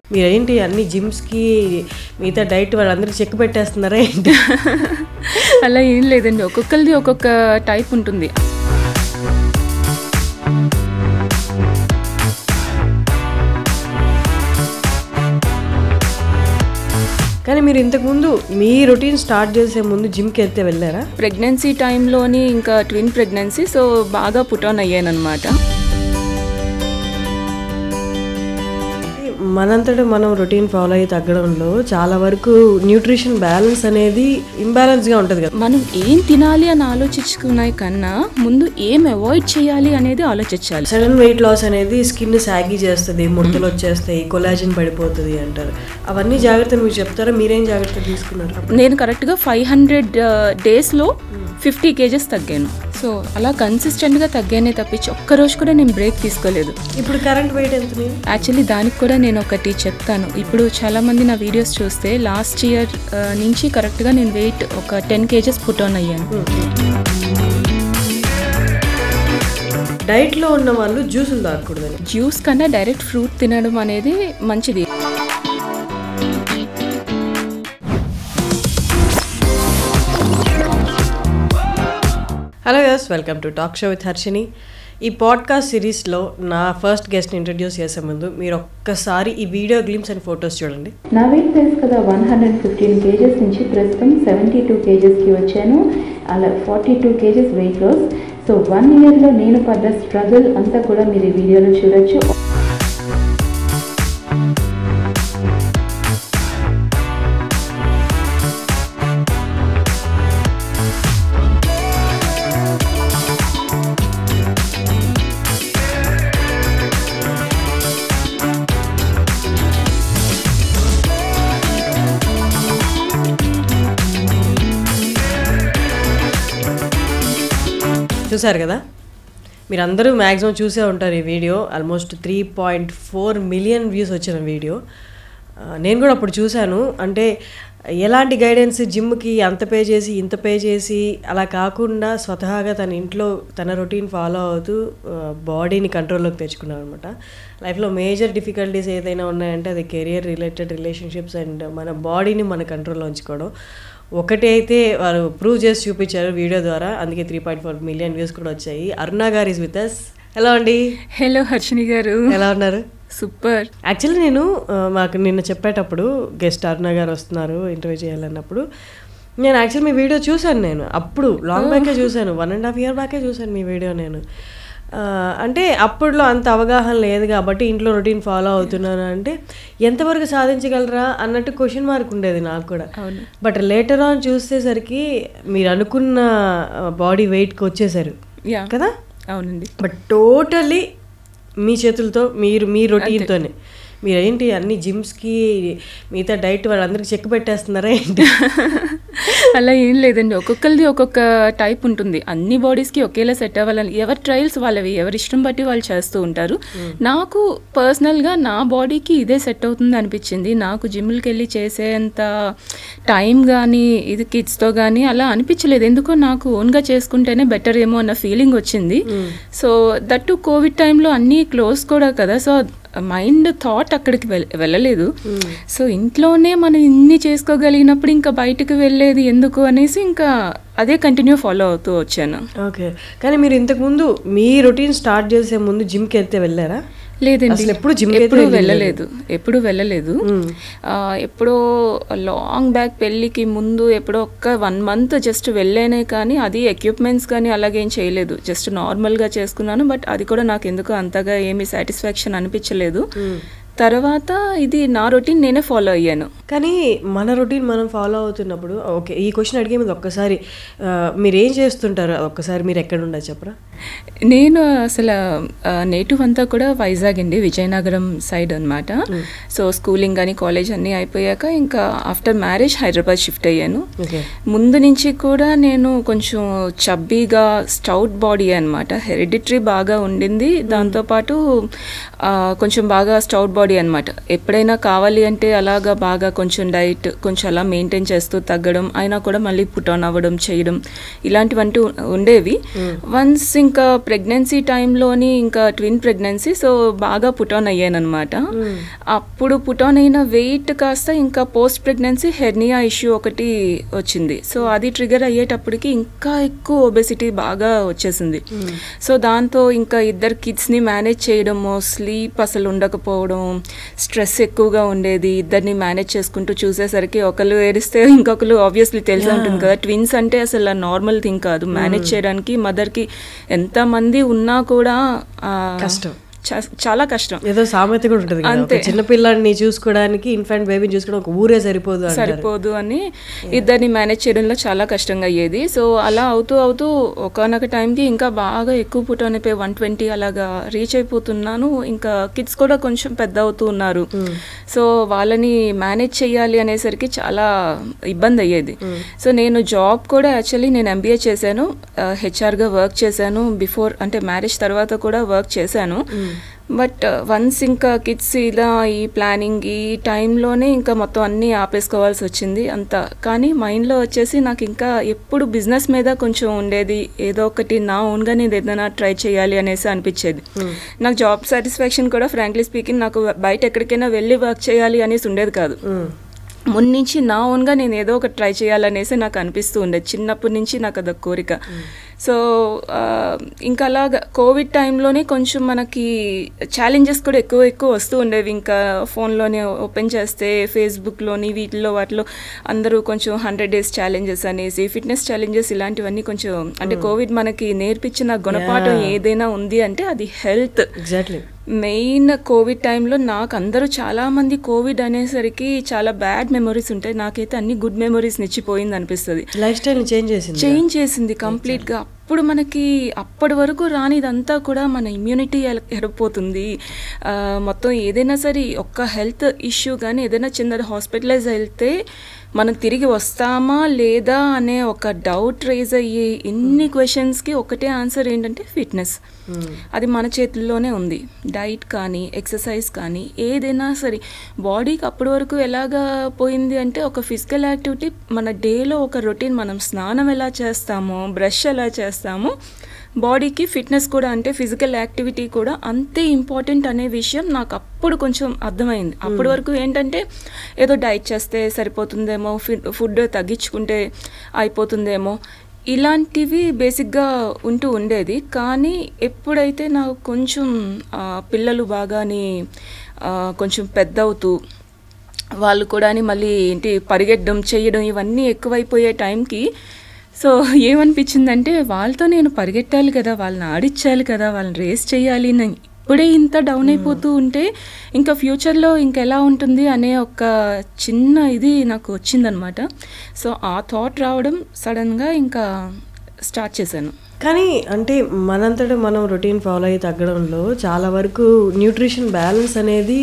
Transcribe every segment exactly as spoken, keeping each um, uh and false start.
మీరేంటి అన్ని జిమ్స్కి మిగతా డైట్ వాళ్ళందరికీ చెక్ పెట్టేస్తున్నారా ఏంటి? అలా ఏం లేదండి, ఒక్కొక్కరిది ఒక్కొక్క టైప్ ఉంటుంది. కానీ మీరు ఇంతకుముందు మీ రొటీన్ స్టార్ట్ చేసే ముందు జిమ్కి వెళ్తే వెళ్ళారా? ప్రెగ్నెన్సీ టైంలోని ఇంకా ట్విన్ ప్రెగ్నెన్సీ, సో బాగా పుట్ ఆన్ అయ్యాను అనమాట. మనంతటా మనం రొటీన్ ఫాలో అయ్యి తగ్గడంలో చాలా వరకు న్యూట్రిషన్ బ్యాలెన్స్ అనేది ఇంబ్యాలెన్స్గా ఉంటుంది కదా. మనం ఏం తినాలి అని ఆలోచించుకునే కన్నా ముందు ఏం అవాయిడ్ చేయాలి అనేది ఆలోచించాలి. సడన్ వెయిట్ లాస్ అనేది స్కిన్ సాగి చేస్తుంది, ముడతలు వచ్చేస్తాయి, కొలాజిన్ పడిపోతుంది అంటారు. అవన్నీ జాగ్రత్తలు మీరు చెప్తారా? మీరేం జాగ్రత్తలు తీసుకున్నారు? నేను కరెక్ట్గా ఫైవ్ హండ్రెడ్ డేస్లో ఫిఫ్టీ కేజెస్ తగ్గాను. సో అలా కన్సిస్టెంట్గా తగ్గానే తప్పించి ఒక్కరోజు కూడా నేను బ్రేక్ తీసుకోలేదు. ఇప్పుడు కరెంట్ వెయిట్ ఎంత? యాక్చువల్లీ దానికి కూడా నేను ఒకటి చెప్తాను. ఇప్పుడు చాలామంది నా వీడియోస్ చూస్తే లాస్ట్ ఇయర్ నుంచి కరెక్ట్గా నేను వెయిట్ ఒక టెన్ కేజెస్ పుట్ ఆన్ అయ్యాను. డైట్లో ఉన్న వాళ్ళు జ్యూసులు తాగకూడదు. జ్యూస్ కన్నా డైరెక్ట్ ఫ్రూట్ తినడం అనేది మంచిది. Hello yes, welcome to talk show with Harshini. ఈ పాడ్కాస్ట్ సిరీస్లో నా ఫస్ట్ గెస్ట్ని ఇంట్రడ్యూస్ చేసే ముందు మీరు ఒక్కసారి ఈ వీడియో గ్లిమ్స్ అండ్ ఫొటోస్ చూడండి. నా వెయిట్ తెలుసు కదా, వన్ హండ్రెడ్ ఫిఫ్టీన్ కేజెస్ నుంచి ప్రస్తుతం సెవెంటీ టూ కేజెస్కి వచ్చాను. అలా forty two kgs weight loss. So one ఇయర్లో నేను పడ్డ స్ట్రగుల్ అంతా కూడా మీరు ఈ వీడియోలో చూడొచ్చు. చూసారు కదా, మీరందరూ మ్యాక్సిమం చూసే ఉంటారు ఈ video. Almost three point four million views వచ్చిన వీడియో. నేను కూడా అప్పుడు చూశాను. అంటే ఎలాంటి గైడెన్స్, జిమ్కి అంత పే చేసి ఇంత పే చేసి అలా కాకుండా స్వతహాగా తన ఇంట్లో తన రొటీన్ ఫాలో అవుతూ బాడీని కంట్రోల్లోకి తెచ్చుకున్నాను అనమాట. లైఫ్లో మేజర్ డిఫికల్టీస్ ఏదైనా ఉన్నాయంటే అది కెరియర్ రిలేటెడ్, రిలేషన్షిప్స్ అండ్ మన బాడీని మన కంట్రోల్లో ఉంచుకోవడం. ఒకటి అయితే వారు ప్రూవ్ చేసి చూపించారు వీడియో ద్వారా, అందుకే three point four million views కూడా వచ్చాయి. అరుణ గారు ఈజ్ విత్ అస్. హలో అండి. హలో హర్షిని గారు, ఎలా ఉన్నారు? సూపర్. యాక్చువల్లీ నేను మాకు నిన్న చెప్పేటప్పుడు గెస్ట్ అరుణ గారు వస్తున్నారు ఇంటర్వ్యూ చేయాలన్నప్పుడు నేను యాక్చువల్లీ మీ వీడియో చూశాను. నేను అప్పుడు లాంగ్ బ్యాకే చూశాను, వన్ అండ్ హాఫ్ ఇయర్ బ్యాకే చూశాను మీ వీడియో నేను. అంటే అప్పట్లో అంత అవగాహన లేదు కాబట్టి ఇంట్లో రొటీన్ ఫాలో అవుతున్నాను అంటే ఎంతవరకు సాధించగలరా అన్నట్టు క్వశ్చన్ మార్క్ ఉండేది నాకు కూడా. బట్ లేటర్ ఆన్ చూసేసరికి మీరు అనుకున్న బాడీ వెయిట్కి వచ్చేసారు కదా. అవునండి. బట్ టోటలీ మీ చేతులతో మీరు మీ రొటీన్తోనే. మీరేంటి అన్ని జిమ్స్కి మిగతా డైట్ వాళ్ళందరికీ చెక్ పెట్టేస్తున్నారా ఏంటి? అలా ఏం లేదండి, ఒక్కొక్కరిది ఒక్కొక్క టైప్ ఉంటుంది. అన్ని బాడీస్కి ఒకేలా సెట్ అవ్వాలని ఎవరి ట్రయల్స్ వాళ్ళవి, ఎవరి ఇష్టం బట్టి వాళ్ళు చేస్తూ ఉంటారు. నాకు పర్సనల్గా నా బాడీకి ఇదే సెట్ అవుతుంది అనిపించింది. నాకు జిమ్కి వెళ్ళి చేసేంత టైం కానీ ఇది కిడ్స్తో కానీ అలా అనిపించలేదు. ఎందుకో నాకు ఓన్గా చేసుకుంటేనే బెటర్ ఏమో అన్న ఫీలింగ్ వచ్చింది. సో దట్టు కోవిడ్ టైంలో అన్నీ క్లోజ్ కూడా కదా, సో మైండ్ థాట్ అక్కడికి వెళ్ వెళ్ళలేదు సో ఇంట్లోనే మనం ఇన్ని చేసుకోగలిగినప్పుడు ఇంకా బయటకు వెళ్ళేది ఎందుకు అనేసి ఇంకా అదే కంటిన్యూ ఫాలో అవుతూ వచ్చాను. ఓకే, కానీ మీరు ఇంతకుముందు మీ రొటీన్ స్టార్ట్ చేసే ముందు జిమ్కి వెళ్తే వెళ్ళారా? లేదండి, ఎప్పుడు జిమ్ ఎప్పుడు వెళ్ళలేదు ఎప్పుడు వెళ్ళలేదు ఎప్పుడో లాంగ్ బ్యాక్ పెళ్ళికి ముందు ఎప్పుడో ఒక్క వన్ మంత్ జస్ట్ వెళ్ళానే, కానీ అది ఎక్విప్మెంట్స్ కానీ అలాగేం చేయలేదు, జస్ట్ నార్మల్గా చేసుకున్నాను. బట్ అది కూడా నాకు ఎందుకు అంతగా ఏమీ సాటిస్ఫాక్షన్ అనిపించలేదు. తర్వాత ఇది నా రొటీన్ నేనే ఫాలో అయ్యాను. కానీ మన రొటీన్ మనం ఫాలో అవుతున్నప్పుడు, ఓకే ఈ క్వశ్చన్ అడిగే ముందు ఒక్కసారి మీరు ఏం చేస్తుంటారు, ఒక్కసారి మీరు ఎక్కడ ఉండదు చెప్పరా? నేను అసలు నేటివ్ అంతా కూడా వైజాగ్ అండి, విజయనగరం సైడ్ అనమాట. సో స్కూలింగ్ కానీ కాలేజ్ అన్నీ అయిపోయాక ఇంకా ఆఫ్టర్ మ్యారేజ్ హైదరాబాద్ షిఫ్ట్ అయ్యాను. ముందు నుంచి కూడా నేను కొంచెం చబ్బీగా స్టౌట్ బాడీ అనమాట, హెరిడిటరీ బాగా ఉండింది. దాంతోపాటు కొంచెం బాగా స్టౌట్ బాడీ అనమాట. ఎప్పుడైనా కావాలి అంటే అలాగా బాగా కొంచెం డైట్ కొంచెం అలా మెయింటైన్ చేస్తూ తగ్గడం, అయినా కూడా మళ్ళీ పుట్ ఆన్ అవ్వడం చేయడం ఇలాంటివంటూ ఉండేవి. వన్స్ ఇంకా ప్రెగ్నెన్సీ టైంలోని ఇంకా ట్విన్ ప్రెగ్నెన్సీ, సో బాగా పుటాన్ అయ్యాను అనమాట. అప్పుడు పుటాన్ అయిన వెయిట్ కాస్త ఇంకా పోస్ట్ ప్రెగ్నెన్సీ హెర్నియా ఇష్యూ ఒకటి వచ్చింది. సో అది ట్రిగర్ అయ్యేటప్పటికి ఇంకా ఎక్కువ ఒబెసిటీ బాగా వచ్చేసింది. సో దాంతో ఇంకా ఇద్దరు కిడ్స్ని మేనేజ్ చేయడము, స్లీప్ అసలు ఉండకపోవడం, స్ట్రెస్ ఎక్కువగా ఉండేది. ఇద్దరిని మేనేజ్ చేసుకుంటూ చూసేసరికి ఒకరు ఏడిస్తే ఇంకొకరు ఆబ్వియస్లీ తెలిసి ఉంటుంది కదా, ట్విన్స్ అంటే అసలు నార్మల్ థింగ్ కాదు. మేనేజ్ చేయడానికి మదర్కి ఎంతమంది ఉన్నా కూడా కష్టం, చాలా కష్టం. ఏదో సామెత కూడా ఉంటుంది అంతే, చిన్నపిల్లాడిని చూసుకోవడానికి ఇన్ఫాంట్ బేబీని చూసుకోవడం ఒక ఊరే సరిపోదు సరిపోదు అని ఇద్దరిని మేనేజ్ చేయడంలో చాలా కష్టంగా అయ్యేది. సో అలా అవుతూ అవుతూ ఒకనొక టైంకి ఇంకా బాగా ఎక్కువ పుటాన్ అయిపోయి వన్ ట్వంటీ అలాగా రీచ్ అయిపోతున్నాను. ఇంకా కిడ్స్ కూడా కొంచెం పెద్ద అవుతూ ఉన్నారు. సో వాళ్ళని మేనేజ్ చేయాలి అనేసరికి చాలా ఇబ్బంది అయ్యేది. సో నేను జాబ్ కూడా యాక్చువల్లీ నేను ఎంబీఏ చేశాను, హెచ్ఆర్గా వర్క్ చేశాను. బిఫోర్ అంటే మ్యారేజ్ తర్వాత కూడా వర్క్ చేశాను. బట్ వన్స్ ఇంకా కిడ్స్ ఇలా ఈ ప్లానింగ్ ఈ టైంలోనే ఇంకా మొత్తం అన్నీ ఆపేసుకోవాల్సి వచ్చింది అంతా. కానీ మైండ్లో వచ్చేసి నాకు ఇంకా ఎప్పుడు బిజినెస్ మీద కొంచెం ఉండేది, ఏదో ఒకటి నా ఓన్గా నేను ఏదైనా ట్రై చేయాలి అనేసి అనిపించేది. నాకు జాబ్ సాటిస్ఫాక్షన్ కూడా ఫ్రాంక్లీ స్పీకింగ్ నాకు బయట ఎక్కడికైనా వెళ్ళి వర్క్ చేయాలి అనేసి ఉండేది కాదు. ముందు నుంచి నా ఓన్గా నేను ఏదో ఒకటి ట్రై చేయాలనేసి నాకు అనిపిస్తూ ఉండేది, చిన్నప్పటి నుంచి నాకు అదొక కోరిక. సో ఇంకా అలాగా కోవిడ్ టైంలోనే కొంచెం మనకి ఛాలెంజెస్ కూడా ఎక్కువ ఎక్కువ వస్తూ ఉండేవి. ఇంకా ఫోన్లోనే ఓపెన్ చేస్తే ఫేస్బుక్లోని వీటిలో వాటిలో అందరూ కొంచెం హండ్రెడ్ డేస్ ఛాలెంజెస్ అనేసి, ఫిట్నెస్ ఛాలెంజెస్ ఇలాంటివన్నీ కొంచెం అంటే కోవిడ్ మనకి నేర్పించిన గుణపాఠం ఏదైనా ఉంది అంటే అది హెల్త్. ఎగ్జాక్ట్లీ. మెయిన్ కోవిడ్ టైంలో నాకు అందరూ చాలామంది కోవిడ్ అనేసరికి చాలా బ్యాడ్ మెమరీస్ ఉంటాయి, నాకైతే అన్ని గుడ్ మెమరీస్ నిచ్చిపోయింది అనిపిస్తుంది. లైఫ్ స్టైల్ చేంజ్ చేసింది చేంజ్ చేసింది కంప్లీట్గా. అప్పుడు మనకి అప్పటి వరకు రానిదంతా కూడా మన ఇమ్యూనిటీ ఎడిపోతుంది. మొత్తం ఏదైనా సరే ఒక్క హెల్త్ ఇష్యూ కానీ ఏదైనా చిన్నది హాస్పిటలైజ్ వెళ్తే మనం తిరిగి వస్తామా లేదా అనే ఒక డౌట్ రేజ్ అయ్యి ఎన్ని క్వశ్చన్స్కి ఒకటే ఆన్సర్ ఏంటంటే ఫిట్నెస్. అది మన చేతుల్లోనే ఉంది. డైట్ కానీ ఎక్సర్సైజ్ కానీ ఏదైనా సరే బాడీకి అప్పటి వరకు ఎలాగా పోయింది అంటే ఒక ఫిజికల్ యాక్టివిటీ మన డేలో ఒక రొటీన్, మనం స్నానం ఎలా చేస్తామో బ్రష్ ఎలా చేస్తామో బాడీకి ఫిట్నెస్ కూడా అంటే ఫిజికల్ యాక్టివిటీ కూడా అంతే ఇంపార్టెంట్ అనే విషయం నాకు అప్పుడు కొంచెం అర్థమైంది. అప్పటి వరకు ఏంటంటే ఏదో డైట్ చేస్తే సరిపోతుందేమో, ఫుడ్ తగ్గించుకుంటే అయిపోతుందేమో, ఇలాంటివి బేసిక్గా ఉంటూ ఉండేది. కానీ ఎప్పుడైతే నాకు కొంచెం పిల్లలు బాగాని కొంచెం పెద్ద అవుతూ వాళ్ళు కూడా మళ్ళీ ఏంటి పరిగెట్టడం చేయడం ఇవన్నీ ఎక్కువైపోయే టైంకి సో ఏమనిపించిందంటే వాళ్ళతో నేను పరిగెట్టాలి కదా, వాళ్ళని ఆడిచ్చాలి కదా, వాళ్ళని రేస్ చేయాలి. నేను ఇప్పుడే ఇంత డౌన్ అయిపోతూ ఉంటే ఇంకా ఫ్యూచర్లో ఇంకెలా ఉంటుంది అనే ఒక చిన్న ఇది నాకు వచ్చిందనమాట. సో ఆ థాట్ రావడం సడన్గా ఇంకా స్టార్ట్ చేశాను. కానీ అంటే మనంతటా మనం రొటీన్ ఫాలో అయ్యి తగ్గడంలో చాలా వరకు న్యూట్రిషన్ బ్యాలెన్స్ అనేది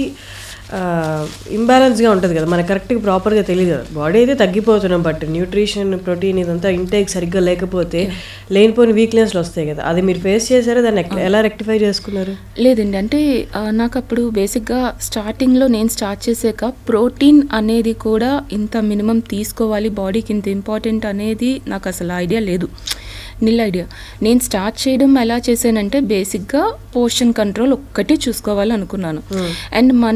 ఇంబ్యాలెన్స్గా ఉంటుంది కదా, మనకు కరెక్ట్గా ప్రాపర్గా తెలియదు కదా. బాడీ అయితే తగ్గిపోతున్నాం, బట్ న్యూట్రిషన్ ప్రోటీన్ ఇదంతా ఇంటేక్ సరిగ్గా లేకపోతే లేనిపోయిన వీక్నెస్లు వస్తాయి కదా. అది మీరు ఫేస్ చేశారా, దాన్ని ఎలా రెక్టిఫై చేసుకున్నారు? లేదండి, అంటే నాకు అప్పుడు బేసిక్గా స్టార్టింగ్లో నేను స్టార్ట్ చేసాక ప్రోటీన్ అనేది కూడా ఇంత మినిమం తీసుకోవాలి, బాడీకి ఇంత ఇంపార్టెంట్ అనేది నాకు అసలు ఐడియా లేదు, నిల్ ఐడియా. నేను స్టార్ట్ చేయడం ఎలా చేశానంటే బేసిక్గా పోర్షన్ కంట్రోల్ ఒక్కటే చూసుకోవాలనుకున్నాను. అండ్ మన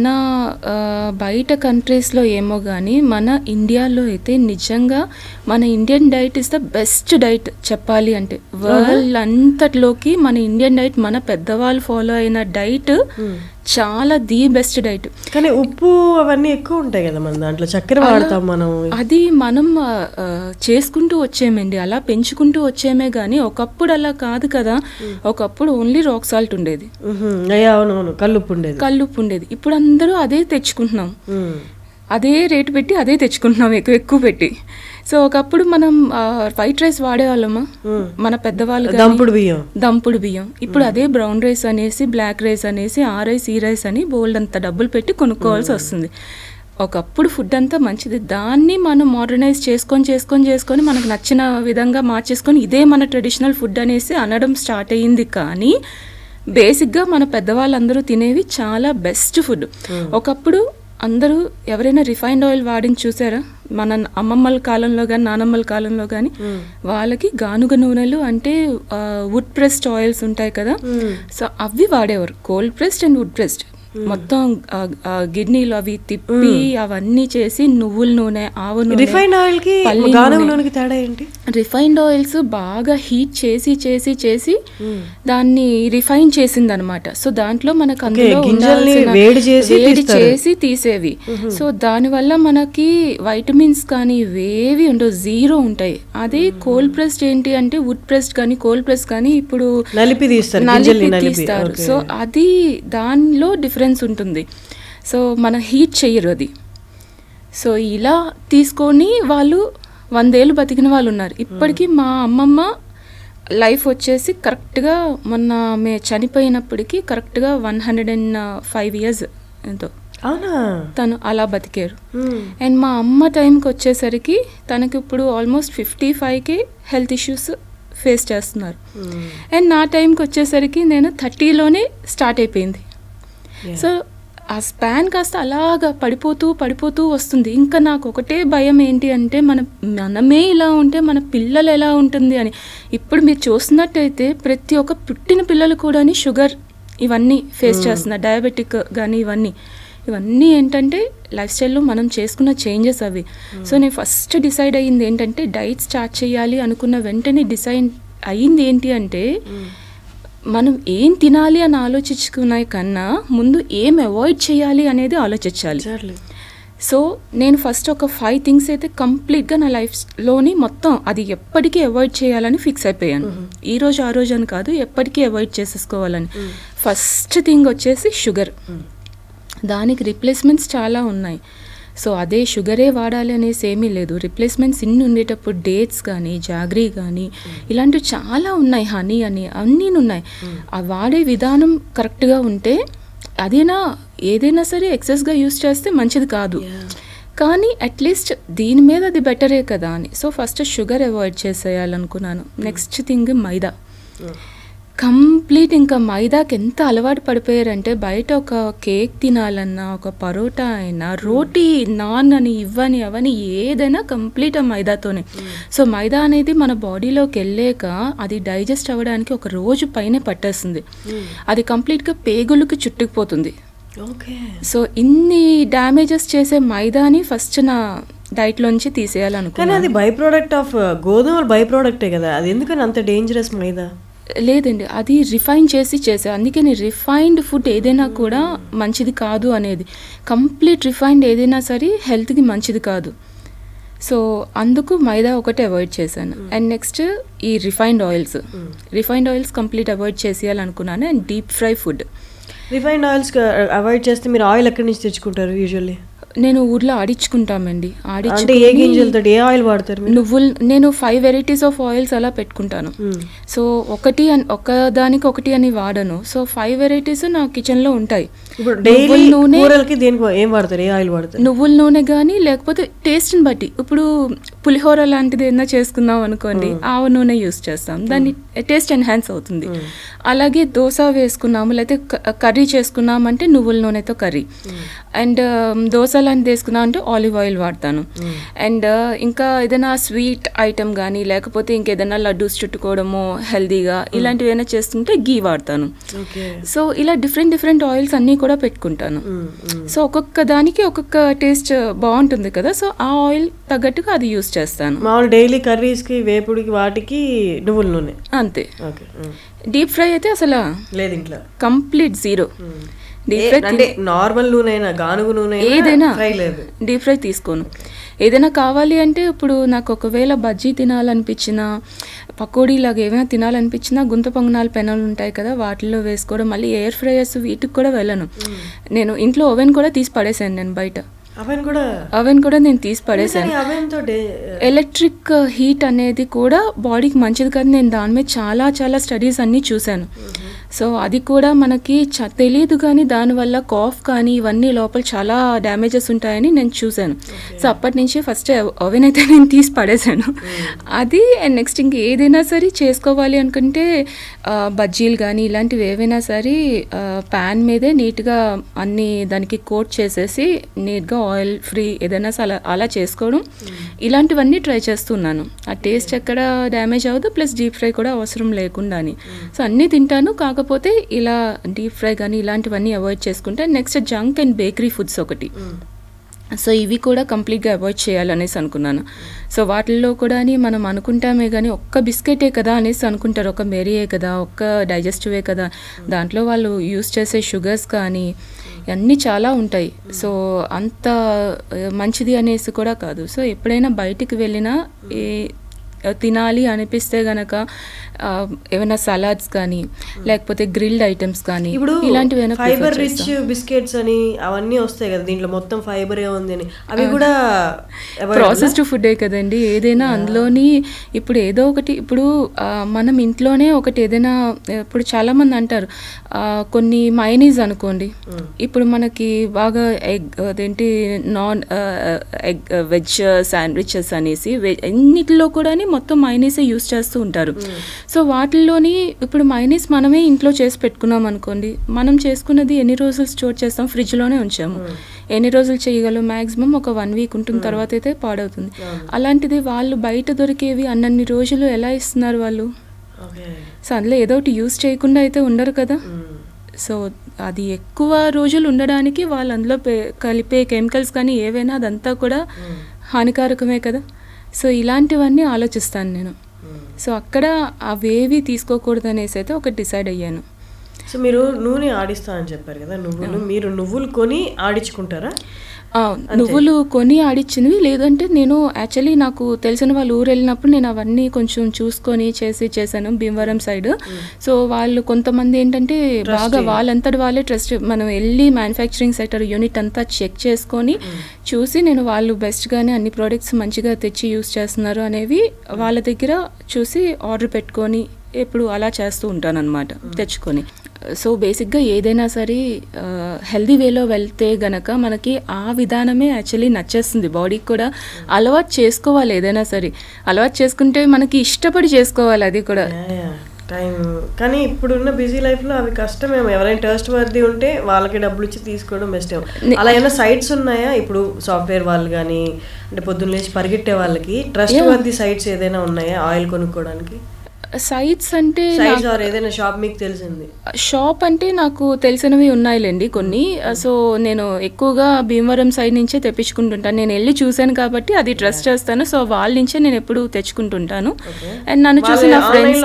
బయట కంట్రీస్లో ఏమో కానీ మన ఇండియాలో అయితే నిజంగా మన Indian diet is the best diet చెప్పాలి అంటే. వరల్డ్ అంతట్లోకి మన ఇండియన్ డైట్, మన పెద్దవాళ్ళు ఫాలో అయిన డైట్ చాలా ది బెస్ట్ డైట్. కానీ ఉప్పు అవన్నీ ఎక్కువ ఉంటాయి కదా మన దాంట్లో, చక్కెర వాడతాం మనం. అది మనం చేసుకుంటూ వచ్చేమండి, అలా పెంచుకుంటూ వచ్చేమే కానీ ఒకప్పుడు అలా కాదు కదా. ఒకప్పుడు ఓన్లీ రాక్ సాల్ట్ ఉండేది, అవునవును, కల్లుప్పు ఉండేది కల్లుప్పు ఉండేది ఇప్పుడు అందరూ అదే తెచ్చుకుంటున్నాం, అదే రేటు పెట్టి అదే తెచ్చుకుంటున్నాం ఎక్కువ ఎక్కువ పెట్టి. సో ఒకప్పుడు మనం వైట్ రైస్ వాడేవాళ్ళమా మన పెద్దవాళ్ళు, దంపుడు బియ్యం దంపుడు బియ్యం ఇప్పుడు అదే బ్రౌన్ రైస్ అనేసి బ్లాక్ రైస్ అనేసి ఆ రైస్ ఈ రైస్ అని బోల్డ్ అంత డబ్బులు పెట్టి కొనుక్కోవాల్సి వస్తుంది. ఒకప్పుడు ఫుడ్ అంతా మంచిది, దాన్ని మనం మోడర్నైజ్ చేసుకొని చేసుకొని చేసుకొని మనకు నచ్చిన విధంగా మార్చేసుకొని ఇదే మన ట్రెడిషనల్ ఫుడ్ అనేసి అనడం స్టార్ట్ అయ్యింది. కానీ బేసిక్గా మన పెద్దవాళ్ళందరూ తినేవి చాలా బెస్ట్ ఫుడ్. ఒకప్పుడు అందరూ ఎవరైనా రిఫైన్డ్ ఆయిల్ వాడించి చూసారా? మన అమ్మమ్మల కాలంలో కానీ నానమ్మల కాలంలో కానీ వాళ్ళకి గానుగ నూనెలు అంటే వుడ్ ప్రెస్డ్ ఆయిల్స్ ఉంటాయి కదా, సో అవి వాడేవారు. Cold pressed and wood pressed మొత్తం గిడ్నీలు అవి తిప్పి అవన్నీ చేసి నువ్వుల నూనె, ఆవు నూనె, రిఫైన్డ్ ఆయిల్ కి గానుగ నూనెకి తేడా ఏంటి? రిఫైన్డ్ ఆయిల్స్ బాగా హీట్ చేసి చేసి చేసి దాన్ని రిఫైన్ చేసింది అనమాట. సో దాంట్లో మనకు అందులో వేడి చేసి తీసేవి. సో దానివల్ల మనకి వైటమిన్స్ కానీ ఇవేవి ఉండవు, జీరో ఉంటాయి. అదే కోల్డ్ ప్రెస్డ్ ఏంటి అంటే వుడ్ ప్రెస్డ్ కానీ కోల్డ్ ప్రెస్ కానీ ఇప్పుడు నలిపి తీస్తారు నలిపి తీస్తారు. సో అది దానిలో డిఫరెన్స్ ఉంటుంది. సో మన హీట్ చెయ్యరు అది. సో ఇలా తీసుకొని వాళ్ళు వందేళ్ళు బతికిన వాళ్ళు ఉన్నారు. ఇప్పటికీ మా అమ్మమ్మ లైఫ్ వచ్చేసి కరెక్ట్గా మొన్న ఆమె చనిపోయినప్పటికీ కరెక్ట్గా one hundred and five years ఎంతో తను అలా బతికారు. అండ్ మా అమ్మ టైంకి వచ్చేసరికి తనకి ఇప్పుడు ఆల్మోస్ట్ ఫిఫ్టీ ఫైవ్కి హెల్త్ ఇష్యూస్ ఫేస్ చేస్తున్నారు. అండ్ నా టైంకి వచ్చేసరికి నేను థర్టీలోనే స్టార్ట్ అయిపోయింది. సో ఆ స్పాన్ కాస్త అలాగా పడిపోతూ పడిపోతూ వస్తుంది. ఇంకా నాకు ఒకటే భయం ఏంటి అంటే మన మనమే ఇలా ఉంటే మన పిల్లలు ఎలా ఉంటుంది అని. ఇప్పుడు మీరు చూస్తున్నట్టయితే ప్రతి ఒక్క పుట్టిన పిల్లలు కూడా షుగర్ ఇవన్నీ ఫేస్ చేస్తున్నారు, డయాబెటిక్ కానీ ఇవన్నీ ఇవన్నీ ఏంటంటే లైఫ్ స్టైల్లో మనం చేసుకున్న చేంజెస్ అవి. సో నేను ఫస్ట్ డిసైడ్ అయ్యింది ఏంటంటే డైట్ స్టార్ట్ చేయాలి అనుకున్న వెంటనే డిసైడ్ అయ్యింది ఏంటి అంటే మనం ఏం తినాలి అని ఆలోచించుకునే కన్నా ముందు ఏం అవాయిడ్ చేయాలి అనేది ఆలోచించాలి. సో నేను ఫస్ట్ ఒక ఫైవ్ థింగ్స్ అయితే కంప్లీట్గా నా లైఫ్లోని మొత్తం అది ఎప్పటికీ అవాయిడ్ చేయాలని ఫిక్స్ అయిపోయాను. ఈ రోజు ఆ రోజు అని కాదు, ఎప్పటికీ అవాయిడ్ చేసేసుకోవాలని. ఫస్ట్ థింగ్ వచ్చేసి షుగర్. దానికి రిప్లేస్మెంట్స్ చాలా ఉన్నాయి. సో అదే షుగరే వాడాలి అనేసి ఏమీ లేదు. రిప్లేస్మెంట్స్ ఇన్ని ఉండేటప్పుడు డేట్స్ కానీ జాగ్రీ కానీ ఇలాంటివి చాలా ఉన్నాయి, హనీ అని అన్నీ ఉన్నాయి. ఆ వాడే విధానం కరెక్ట్గా ఉంటే అదేనా ఏదైనా సరే ఎక్సెస్గా యూస్ చేస్తే మంచిది కాదు, కానీ అట్లీస్ట్ దీని మీద అది బెటరే కదా అని. సో ఫస్ట్ షుగర్ అవాయిడ్ చేసేయాలనుకున్నాను. Next thing maida. కంప్లీట్ ఇంకా మైదాకి ఎంత అలవాటు పడిపోయారంటే బయట ఒక కేక్ తినాలన్నా ఒక పరోటా అయినా రోటీ నాన్ అని ఇవ్వని అవని ఏదైనా కంప్లీట్ ఆ మైదాతోనే. సో మైదా అనేది మన బాడీలోకి వెళ్ళాక అది డైజెస్ట్ అవ్వడానికి ఒక రోజు పైనే పట్టేస్తుంది. అది కంప్లీట్గా పేగులకి చుట్టుకుపోతుంది. సో ఇన్ని డ్యామేజెస్ చేసే మైదాని ఫస్ట్ నా డైట్లోంచి తీసేయాలనుకున్నాను. అది బై ప్రోడక్ట్ ఆఫ్ గోధుమలు బై ప్రోడక్టే కదా, అది ఎందుకని అంత డేంజరస్ మైదా? లేదండి, అది రిఫైన్ చేసి చేసే. అందుకే నేను రిఫైన్డ్ ఫుడ్ ఏదైనా కూడా మంచిది కాదు అనేది. కంప్లీట్ రిఫైన్డ్ ఏదైనా సరే హెల్త్కి మంచిది కాదు. సో అందుకు మైదా ఒకటి అవాయిడ్ చేశాను. అండ్ నెక్స్ట్ ఈ refined oils refined oils complete avoid చేసేయాలనుకున్నాను. And deep fry food. Refined oils avoid చేస్తే మీరు ఆయిల్ ఎక్కడి నుంచి తెచ్చుకుంటారు యూజువల్లీ? నేను ఊర్లో ఆడించుకుంటామండి. ఆడించుకుంటే ఏ గింజలతో ఏ ఆయిల్ వాడతారు? నువ్వులు. నేను ఫైవ్ వెరైటీస్ ఆఫ్ ఆయిల్స్ అలా పెట్టుకుంటాను. సో ఒకటి ఒక దానికి ఒకటి అని వాడను. సో ఫైవ్ వెరైటీస్ నా కిచెన్లో ఉంటాయి. నువ్వుల నూనె ఏం వాడతారు? ఏ ఆయిల్ వాడతారు? నువ్వుల నూనె కానీ లేకపోతే టేస్ట్ని బట్టి. ఇప్పుడు పులిహోర లాంటిది ఏదైనా చేసుకుందాం అనుకోండి, ఆవ నూనె యూస్ చేస్తాం, దాన్ని టేస్ట్ ఎన్హాన్స్ అవుతుంది. అలాగే దోశ వేసుకున్నాము లేకపోతే కర్రీ చేసుకున్నామంటే నువ్వుల నూనెతో కర్రీ. అండ్ దోశ లాంటిది వేసుకున్నాం అంటే ఆలివ్ ఆయిల్ వాడతాను. అండ్ ఇంకా ఏదైనా స్వీట్ ఐటమ్ కానీ లేకపోతే ఇంకేదైనా లడ్డూస్ చుట్టుకోవడము హెల్దీగా ఇలాంటివి ఏమైనా చేస్తుంటే గీ వాడతాను. సో ఇలా డిఫరెంట్ డిఫరెంట్ ఆయిల్స్ అన్నీ కూడా పెట్టుకుంటాను. సో ఒక్కొక్క దానికి ఒక్కొక్క టేస్ట్ బాగుంటుంది కదా, సో ఆ ఆయిల్ తగ్గట్టుగా అది యూస్ చేస్తాను. మామూలు డైలీ కర్రీస్కి వేపుడికి వాటికి నువ్వుల నూనె అంతే. డీప్ ఫ్రై అయితే అసలు లేదు ఇంట్లో, కంప్లీట్ జీరో. నార్మల్ నూనె గానుగు నూనె ఏదైనా డీప్ ఫ్రై తీసుకోను. ఏదైనా కావాలి అంటే ఇప్పుడు నాకు ఒకవేళ బజ్జీ తినాలనిపించినా పకోడీ లాగా ఏమైనా తినాలనిపించినా గుంత పొంగనాలు పెనాలు ఉంటాయి కదా, వాటిల్లో వేసుకోవడం. మళ్ళీ ఎయిర్ ఫ్రైయర్స్ వీటికి కూడా వెళ్ళను నేను. ఇంట్లో ఓవెన్ కూడా తీసి పడేసాను నేను బయట. అవెన్ కూడా అవెన్ కూడా నేను తీసి పడేసాను. ఎలక్ట్రిక్ హీట్ అనేది కూడా బాడీకి మంచిది కాదు. నేను దాని మీద చాలా చాలా స్టడీస్ అన్నీ చూశాను. సో అది కూడా మనకి చ తెలియదు కానీ దానివల్ల కాఫ్ కానీ ఇవన్నీ లోపల చాలా డ్యామేజెస్ ఉంటాయని నేను చూశాను. సో అప్పటి నుంచి ఫస్ట్ ఓవెన్ అయితే నేను తీసి పడేశాను. అది అండ్ నెక్స్ట్ ఇంక ఏదైనా సరే చేసుకోవాలి అనుకుంటే బజ్జీలు కానీ ఇలాంటివి ఏవైనా సరే ప్యాన్ మీదే నీట్గా అన్ని దానికి కోట్ చేసేసి నీట్గా ఆయిల్ ఫ్రీ ఏదైనా అలా అలా చేసుకోవడం, ఇలాంటివన్నీ ట్రై చేస్తున్నాను. ఆ టేస్ట్ ఎక్కడ డ్యామేజ్ అవ్వదు, ప్లస్ డీప్ ఫ్రై కూడా అవసరం లేకుండా అని. సో అన్నీ తింటాను, కాకపోతే ఇలా డీప్ ఫ్రై కానీ ఇలాంటివన్నీ అవాయిడ్ చేసుకుంటే. Next junk and bakery foods ఒకటి, సో ఇవి కూడా కంప్లీట్గా అవాయిడ్ చేయాలనేసి అనుకున్నాను. సో వాటిల్లో కూడా మనం అనుకుంటామే కానీ ఒక్క బిస్కెటే కదా అనేసి అనుకుంటారు, ఒక మెరీయే కదా, ఒక్క డైజెస్టివే కదా. దాంట్లో వాళ్ళు యూస్ చేసే షుగర్స్ కానీ అన్నీ చాలా ఉంటాయి. సో అంత మంచిది అనేసి కూడా కాదు. సో ఎప్పుడైనా బయటికి వెళ్ళినా ఈ తినాలి అనిపిస్తే గనక ఏమైనా సలాడ్స్ కానీ లేకపోతే గ్రిల్డ్ ఐటమ్స్ కానీ ఇలాంటివి ఫైబర్ రిచ్ బిస్కెట్స్ అని అవన్నీ వస్తాయి కదా, దీంట్లో మొత్తం ఫైబర్ ఏ ఉంది అని, అవి కూడా ప్రాసెస్డ్ ఫుడ్డే కదండి ఏదైనా. అందులోని ఇప్పుడు ఏదో ఒకటి, ఇప్పుడు మనం ఇంట్లోనే ఒకటి ఏదైనా, ఇప్పుడు చాలా మంది అంటారు కొన్ని మైనీస్ అనుకోండి, ఇప్పుడు మనకి బాగా ఎగ్ అదేంటి నాన్ ఎగ్ వెజ్ శాండ్విచెస్ అనేసి ఎన్నిటిలో కూడా మొత్తం మైనీసే యూస్ చేస్తూ ఉంటారు. సో వాటిల్లోని ఇప్పుడు మైనీస్ మనమే ఇంట్లో చేసి పెట్టుకున్నాం అనుకోండి, మనం చేసుకున్నది ఎన్ని రోజులు స్టోర్ చేస్తాం, ఫ్రిడ్జ్లోనే ఉంచాము. ఎన్ని రోజులు చేయగలం, మ్యాక్సిమం ఒక వన్ వీక్ ఉంటుంది, తర్వాత అయితే పాడవుతుంది. అలాంటిది వాళ్ళు బయట దొరికేవి అన్నన్ని రోజులు ఎలా ఇస్తున్నారు వాళ్ళు? సో అందులో ఏదో ఒకటి యూస్ చేయకుండా అయితే ఉండరు కదా. సో అది ఎక్కువ రోజులు ఉండడానికి వాళ్ళు అందులో కలిపే కెమికల్స్ కానీ ఏవైనా అదంతా కూడా హానికారకమే కదా. సో ఇలాంటివన్నీ ఆలోచిస్తాను నేను. సో అక్కడ అవేవి తీసుకోకూడదు అనేసి అయితే ఒకటి డిసైడ్ అయ్యాను. సో మీరు నూనె ఆడిస్తా అని చెప్పారు కదా, నువ్వులు మీరు నువ్వులు కొని ఆడించుకుంటారా? నువ్వులు కొని ఆడిచ్చినవి, లేదంటే నేను యాక్చువల్లీ నాకు తెలిసిన వాళ్ళు ఊరు వెళ్ళినప్పుడు నేను అవన్నీ కొంచెం చూసుకొని చేసి చేశాను భీమవరం సైడ్. సో వాళ్ళు కొంతమంది ఏంటంటే బాగా వాళ్ళంతటి వాళ్ళే ట్రస్ట్, మనం వెళ్ళి మ్యానుఫ్యాక్చరింగ్ సెక్టర్ యూనిట్ అంతా చెక్ చేసుకొని చూసి నేను వాళ్ళు బెస్ట్గానే అన్ని ప్రోడక్ట్స్ మంచిగా తెచ్చి యూస్ చేస్తున్నారు అనేవి వాళ్ళ దగ్గర చూసి ఆర్డర్ పెట్టుకొని ఎప్పుడు అలా చేస్తూ ఉంటాను అనమాట తెచ్చుకొని. సో బేసిక్గా ఏదైనా సరే హెల్దీ వేలో వెళ్తే గనక మనకి ఆ విధానమే యాక్చువల్లీ నచ్చేస్తుంది, బాడీకి కూడా అలవాటు చేసుకోవాలి. ఏదైనా సరే అలవాటు చేసుకుంటే మనకి ఇష్టపడి చేసుకోవాలి అది కూడా టైం. కానీ ఇప్పుడున్న బిజీ లైఫ్లో అవి కష్టమేమో, ఎవరైనా ట్రస్ట్ వర్ది ఉంటే వాళ్ళకి డబ్బులు ఇచ్చి తీసుకోవడం బెస్ట్ ఏమో. అలా ఏమైనా సైట్స్ ఉన్నాయా ఇప్పుడు సాఫ్ట్వేర్ వాళ్ళు కానీ, అంటే పొద్దున్న లేచి పరిగెట్టే వాళ్ళకి ట్రస్ట్ వర్ది సైట్స్ ఏదైనా ఉన్నాయా ఆయిల్ కొనుక్కోవడానికి? సైట్స్ అంటే ఏదైనా షాప్ మీకు తెలిసింది? షాప్ అంటే నాకు తెలిసినవి ఉన్నాయిలేండి కొన్ని. సో నేను ఎక్కువగా భీమవరం సైడ్ నుంచే తెప్పించుకుంటుంటాను, నేను వెళ్ళి చూశాను కాబట్టి అది ట్రస్ట్ చేస్తాను. సో వాళ్ళ నుంచే నేను ఎప్పుడు తెచ్చుకుంటుంటాను. అండ్ నన్ను చూసి నా ఫ్రెండ్స్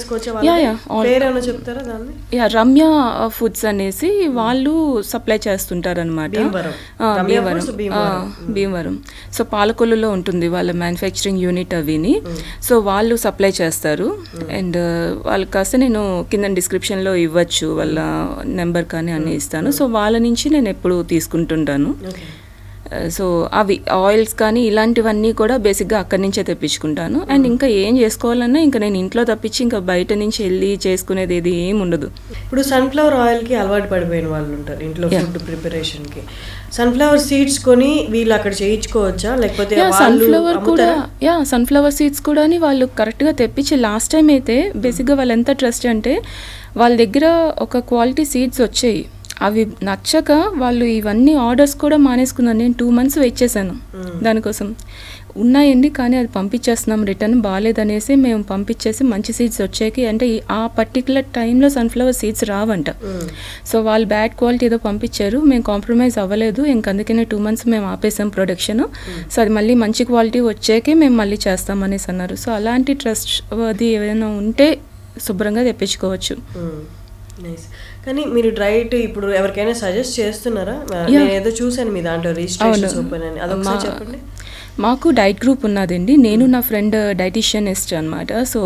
యా రమ్య ఫుడ్స్ అనేసి వాళ్ళు సప్లై చేస్తుంటారు అనమాట భీమవరం. భీమవరం సో పాలకొల్లులో ఉంటుంది వాళ్ళ మ్యానుఫ్యాక్చరింగ్ యూనిట్ అవిని. సో వాళ్ళు సప్లై చేస్తారు. అండ్ వాళ్ళకి కాస్త నేను కింద డిస్క్రిప్షన్లో ఇవ్వచ్చు వాళ్ళ నెంబర్ కానీ అన్నీ ఇస్తాను. సో వాళ్ళ నుంచి నేను ఎప్పుడు తీసుకుంటుంటాను. సో అవి ఆయిల్స్ కానీ ఇలాంటివన్నీ కూడా బేసిక్గా అక్కడి నుంచే తెప్పించుకుంటాను. అండ్ ఇంకా ఏం చేసుకోవాలన్నా ఇంకా నేను ఇంట్లో తప్పించి ఇంకా బయట నుంచి వెళ్ళి చేసుకునేది ఏది ఏమి ఉండదు. ఇప్పుడు సన్ఫ్లవర్ ఆయిల్కి అలవాటు పడిపోయిన వాళ్ళు ఉంటారు ఇంట్లో ఫుడ్ ప్రిపరేషన్కి. సన్ఫ్లవర్ సీడ్స్ కొని వీళ్ళు అక్కడ చేయించుకోవచ్చా, లేకపోతే సన్ఫ్లవర్ కూడా యా సన్ఫ్లవర్ సీడ్స్ కూడా వాళ్ళు కరెక్ట్గా తెప్పించి లాస్ట్ టైం అయితే బేసిక్గా వాళ్ళు ఎంత ట్రస్ట్ అంటే వాళ్ళ దగ్గర ఒక క్వాలిటీ సీడ్స్ వచ్చాయి, అవి నచ్చక వాళ్ళు ఇవన్నీ ఆర్డర్స్ కూడా మానేసుకున్నాను. నేను టూ మంత్స్ వెయిట్ చేశాను దానికోసం. ఉన్నాయండి కానీ అది పంపించేస్తున్నాం రిటర్న్ బాగాలేదనేసి మేము పంపించేసి మంచి సీడ్స్ వచ్చాయి. అంటే ఆ పర్టికులర్ టైంలో సన్ఫ్లవర్ సీడ్స్ రావంట. సో వాళ్ళు బ్యాడ్ క్వాలిటీ ఏదో పంపించారు, మేము కాంప్రమైజ్ అవ్వలేదు, ఇంక అందుకనే టూ మంత్స్ మేము ఆపేసాం ప్రొడక్షన్. సో అది మళ్ళీ మంచి క్వాలిటీ వచ్చాకే మేము మళ్ళీ చేస్తామనేసి అన్నారు. సో అలాంటి ట్రస్ట్ అది ఏదైనా ఉంటే శుభ్రంగా తెప్పించుకోవచ్చు. కానీ మీరు డైట్ ఇప్పుడు ఎవరికైనా సజెస్ట్ చేస్తున్నారా? నేను ఏదో చూసాను మీ దాంట్లో రిజిస్ట్రేషన్ ఓపెన్ అని, అదొకసారి చెప్పండి. మాకు డైట్ గ్రూప్ ఉన్నదండి. నేను నా ఫ్రెండ్ డైటీషియనిస్ట్ అనమాట. సో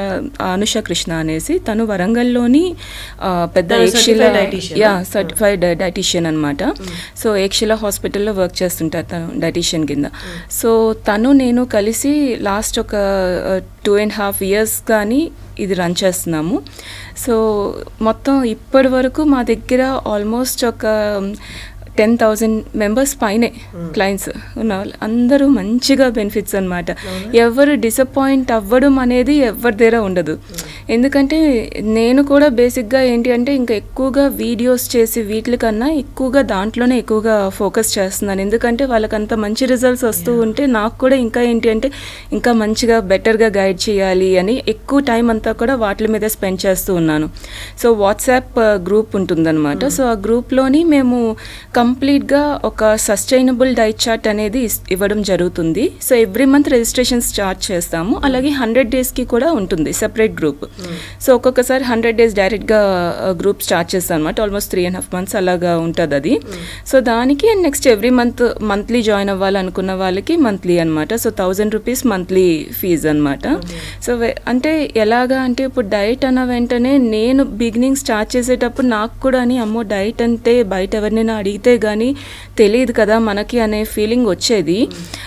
అనుష కృష్ణ అనేసి తను వరంగల్లోని పెద్ద ఏక్షిలా యా సర్టిఫైడ్ డైటీషియన్ అనమాట. సో ఏక్షిలా హాస్పిటల్లో వర్క్ చేస్తుంటారు తను డైటీషియన్ కింద. సో తను నేను కలిసి లాస్ట్ ఒక టూ అండ్ హాఫ్ ఇయర్స్ కానీ ఇది రన్ చేస్తున్నాము. సో మొత్తం ఇప్పటి వరకు మా దగ్గర ఆల్మోస్ట్ ఒక టెన్ థౌజండ్ మెంబర్స్ పైనే క్లయింట్స్ ఉన్న వాళ్ళు అందరూ మంచిగా బెనిఫిట్స్ అనమాట. ఎవరు డిసప్పాయింట్ అవ్వడం అనేది ఎవరి దగ్గర ఉండదు. ఎందుకంటే నేను కూడా బేసిక్గా ఏంటి అంటే ఇంకా ఎక్కువగా వీడియోస్ చేసి వీటికన్నా ఎక్కువగా దాంట్లోనే ఎక్కువగా ఫోకస్ చేస్తున్నాను. ఎందుకంటే వాళ్ళకంత మంచి రిజల్ట్స్ వస్తూ ఉంటే నాకు కూడా ఇంకా ఏంటి అంటే ఇంకా మంచిగా బెటర్గా గైడ్ చేయాలి అని ఎక్కువ టైం అంతా కూడా వాటి మీద స్పెండ్ చేస్తూ ఉన్నాను. సో వాట్సాప్ గ్రూప్ ఉంటుందన్నమాట. సో ఆ గ్రూప్లోని మేము కంప్లీట్గా ఒక సస్టైనబుల్ డైట్ చార్ట్ అనేది ఇవ్వడం జరుగుతుంది. So every month registration start చేస్తాము. అలాగే హండ్రెడ్ డేస్కి కూడా ఉంటుంది సెపరేట్ గ్రూప్. సో ఒక్కొక్కసారి హండ్రెడ్ డేస్ డైరెక్ట్గా గ్రూప్ స్టార్ట్ చేస్తాం అనమాట. Almost three and half months అలాగా ఉంటుంది అది. సో దానికి next every month monthly join అవ్వాలనుకున్న వాళ్ళకి మంత్లీ అనమాట. So thousand rupees monthly fees అనమాట. సో అంటే ఎలాగా అంటే ఇప్పుడు డైట్ అన్న వెంటనే నేను బిగినింగ్ స్టార్ట్ చేసేటప్పుడు నాకు కూడా అని అమ్మో డైట్ అంటే బయట ఎవరినైనా అడిగితే కానీ తెలియదు కదా మనకి అనే ఫీలింగ్ వచ్చేది.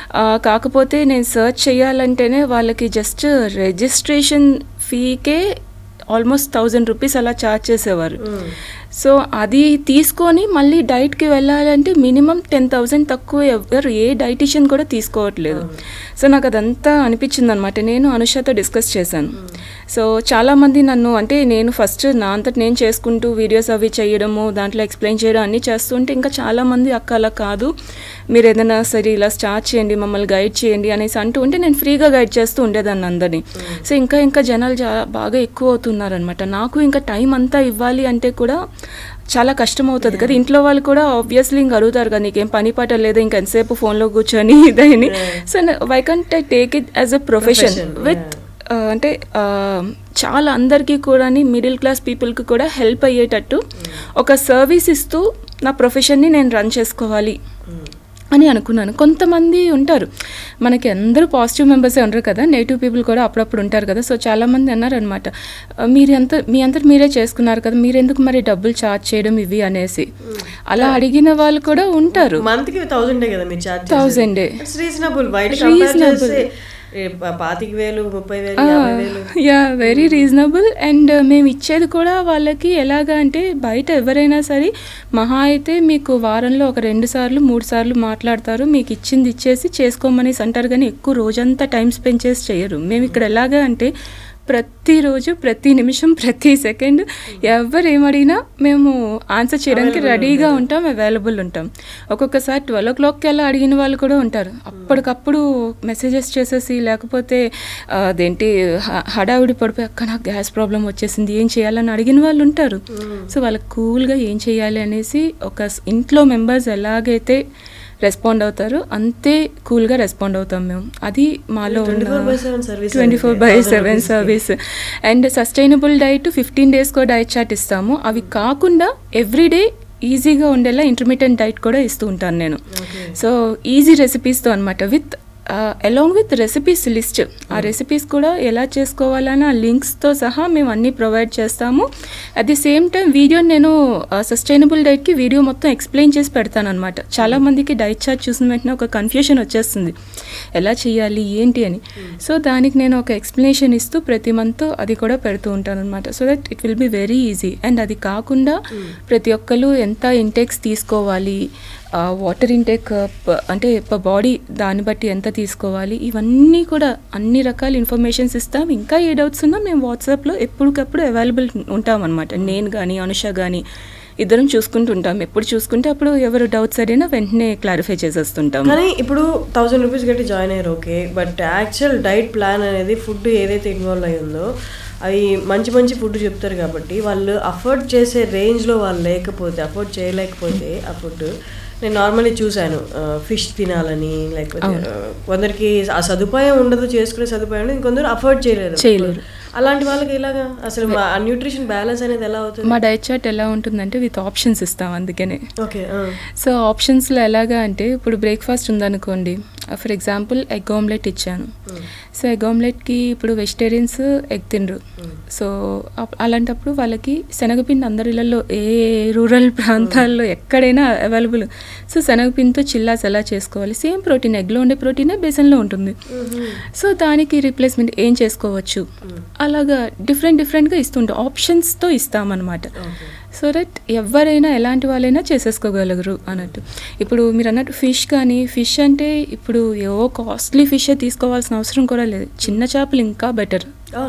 కాకపోతే నేను సర్చ్ చేయాలంటేనే వాళ్ళకి జస్ట్ రిజిస్ట్రేషన్ ఫీకే ఆల్మోస్ట్ థౌజండ్ రూపీస్ అలా ఛార్జ్ చేసేవారు. సో అది తీసుకొని మళ్ళీ డైట్కి వెళ్ళాలంటే మినిమం టెన్ థౌజండ్ తక్కువ ఎవరు ఏ డైటీషియన్ కూడా తీసుకోవట్లేదు. సో నాకు అదంతా అనిపించింది అనమాట. నేను అనుషతో డిస్కస్ చేశాను. సో చాలామంది నన్ను అంటే నేను ఫస్ట్ నా అంతటి నేను చేసుకుంటూ వీడియోస్ అవి చేయడము దాంట్లో ఎక్స్ప్లెయిన్ చేయడం అన్నీ చేస్తుంటే ఇంకా చాలామంది అక్క అలా కాదు మీరు ఏదైనా సరే ఇలా స్టార్ట్ చేయండి మమ్మల్ని గైడ్ చేయండి అనేసి అంటూ ఉంటే నేను ఫ్రీగా గైడ్ చేస్తూ ఉండేదాన్ని అందరినీ. సో ఇంకా ఇంకా జనాలు జా బాగా ఎక్కువ అవుతున్నారనమాట. నాకు ఇంకా టైం అంతా ఇవ్వాలి అంటే కూడా చాలా కష్టం అవుతుంది కదా. ఇంట్లో వాళ్ళు కూడా ఆబ్వియస్లీ ఇంక అడుగుతారు కదా నీకేం పని పాట లేదా ఇంకా ఎంతసేపు ఫోన్లో కూర్చొని ఇదని. So why can't I take it as a profession with అంటే చాలా అందరికీ కూడా మిడిల్ క్లాస్ పీపుల్కి కూడా హెల్ప్ అయ్యేటట్టు ఒక సర్వీస్ ఇస్తూ నా ప్రొఫెషన్ని నేను రన్ చేసుకోవాలి అని అనుకున్నాను. కొంతమంది ఉంటారు మనకి అందరూ పాజిటివ్ మెంబర్సే ఉంటారు కదా, నెగిటివ్ పీపుల్ కూడా అప్పుడప్పుడు ఉంటారు కదా. సో చాలామంది అన్నారనమాట మీరు ఎంత మీ అంతా మీరే చేసుకున్నారు కదా మీరు ఎందుకు మరి డబ్బులు ఛార్జ్ చేయడం ఇవి అనేసి అలా అడిగిన వాళ్ళు కూడా ఉంటారు. మంత్కి థౌజండే కదా మీరు ఛార్జ్ థౌజండే రీజనబుల్ రీజనబుల్ పాతిక వేలు ముప్పై వేలు యా వెరీ రీజనబుల్. అండ్ మేము ఇచ్చేది కూడా వాళ్ళకి ఎలాగా అంటే బయట ఎవరైనా సరే మహా అయితే మీకు వారంలో ఒక రెండు సార్లు మూడు సార్లు మాట్లాడతారు మీకు ఇచ్చింది ఇచ్చేసి చేసుకోమనేసి అంటారు కానీ ఎక్కువ రోజంతా టైం స్పెండ్ చేసి చేయరు. మేము ఇక్కడ ఎలాగా అంటే ప్రతిరోజు ప్రతి నిమిషం ప్రతి సెకండ్ ఎవరు ఏమడిగినా మేము ఆన్సర్ చేయడానికి రెడీగా ఉంటాం, అవైలబుల్ ఉంటాం. ఒక్కొక్కసారి ట్వెల్వ్ ఓ క్లాక్కి అలా అడిగిన వాళ్ళు కూడా ఉంటారు. అప్పటికప్పుడు మెసేజెస్ చేసేసి లేకపోతే అదేంటి హడావిడి పడిపోయి అక్క నాకు గ్యాస్ ప్రాబ్లం వచ్చేసింది ఏం చేయాలని అడిగిన వాళ్ళు ఉంటారు. సో వాళ్ళకి కూల్గా ఏం చేయాలి అనేసి ఒక ఇంట్లో మెంబర్స్ ఎలాగైతే రెస్పాండ్ అవుతారు అంతే కూల్గా రెస్పాండ్ అవుతాం మేము. అది మాలో twenty four by seven service. And sustainable diet fifteen డేస్కో డైట్ చార్ట్ ఇస్తాము. అవి కాకుండా ఎవ్రీడే ఈజీగా ఉండేలా ఇంటర్మీడియట్ డైట్ కూడా ఇస్తూ ఉంటాను నేను. సో ఈజీ రెసిపీస్తో అనమాట with along with recipes list. ఆ రెసిపీస్ కూడా ఎలా చేసుకోవాలని ఆ లింక్స్తో సహా మేము అన్నీ ప్రొవైడ్ చేస్తాము. At the same time video నేను సస్టైనబుల్ డైట్కి వీడియో మొత్తం ఎక్స్ప్లెయిన్ చేసి పెడతాను అనమాట. చాలామందికి డైట్ చార్ట్ చూసిన వెంటనే ఒక కన్ఫ్యూషన్ వచ్చేస్తుంది ఎలా చేయాలి ఏంటి అని. సో దానికి నేను ఒక ఎక్స్ప్లెనేషన్ ఇస్తూ ప్రతి మంత్ అది కూడా పెడుతూ ఉంటాను అనమాట. So that it will be very easy. And అది కాకుండా ప్రతి ఒక్కరు ఎంత ఇంటెక్స్ తీసుకోవాలి వాటర్ ఇంటేక్ అంటే బాడీ దాన్ని బట్టి ఎంత తీసుకోవాలి ఇవన్నీ కూడా అన్ని రకాల ఇన్ఫర్మేషన్స్ ఇస్తాం. ఇంకా ఏ డౌట్స్ ఉన్నా మేము వాట్సాప్లో ఎప్పటికప్పుడు అవైలబుల్ ఉంటాం అనమాట. నేను కానీ అనుష కానీ ఇద్దరం చూసుకుంటూ ఉంటాం. ఎప్పుడు చూసుకుంటే అప్పుడు ఎవరు డౌట్స్ అడిగినా వెంటనే క్లారిఫై చేసేస్తుంటాం. కానీ ఇప్పుడు థౌసండ్ రూపీస్ కట్టి జాయిన్ అయ్యారు okay, but actual diet plan అనేది ఫుడ్ ఏదైతే ఇన్వాల్వ్ అయ్యి ఉందో అవి మంచి మంచి ఫుడ్ చెప్తారు కాబట్టి వాళ్ళు అఫోర్డ్ చేసే రేంజ్లో వాళ్ళు లేకపోతే అఫోర్డ్ చేయలేకపోతే ఆ ఫుడ్ నేను నార్మల్లీ చూశాను ఫిష్ తినాలని లేకపోతే కొందరికి ఆ సదుపాయం ఉండదు చేసుకునే సదుపాయం ఉండదు ఇంకొందరు అఫోర్డ్ చేయలేరు చేయలేరు అలాంటి వాళ్ళకి ఇలాగా అసలు న్యూట్రిషన్ బ్యాలెన్స్ అనేది ఎలా అవుతుంది? మా డైట్ చార్ట్ ఎలా ఉంటుందంటే విత్ ఆప్షన్స్ ఇస్తాం అందుకనే. ఓకే. సో ఆప్షన్స్లో ఎలాగా అంటే ఇప్పుడు బ్రేక్ఫాస్ట్ ఉందనుకోండి ఫర్ ఎగ్జాంపుల్ ఎగ్ ఆమ్లెట్ ఇచ్చాను. సో ఎగ్ ఆమ్లెట్కి ఇప్పుడు వెజిటేరియన్స్ ఎగ్ తినరు. సో అలాంటప్పుడు వాళ్ళకి శనగపిండి అందరి ఇళ్ళల్లో ఏ రూరల్ ప్రాంతాల్లో ఎక్కడైనా అవైలబుల్. సో శనగపిండితో చిల్లాస్ ఎలా చేసుకోవాలి, సేమ్ ప్రోటీన్ ఎగ్లో ఉండే ప్రోటీనే బేసన్లో ఉంటుంది. సో దానికి రీప్లేస్మెంట్ ఏం చేసుకోవచ్చు, అలాగా డిఫరెంట్ డిఫరెంట్గా ఇస్తుంటాం, ఆప్షన్స్తో ఇస్తామన్నమాట. సో దట్ ఎవరైనా ఎలాంటి వాళ్ళైనా చేసేసుకోగలరు అన్నట్టు. ఇప్పుడు మీరు అన్నట్టు ఫిష్ కానీ, ఫిష్ అంటే ఇప్పుడు ఏవో కాస్ట్లీ ఫిషే తీసుకోవాల్సిన అవసరం కూడా లేదు. చిన్న చేపలు ఇంకా బెటర్,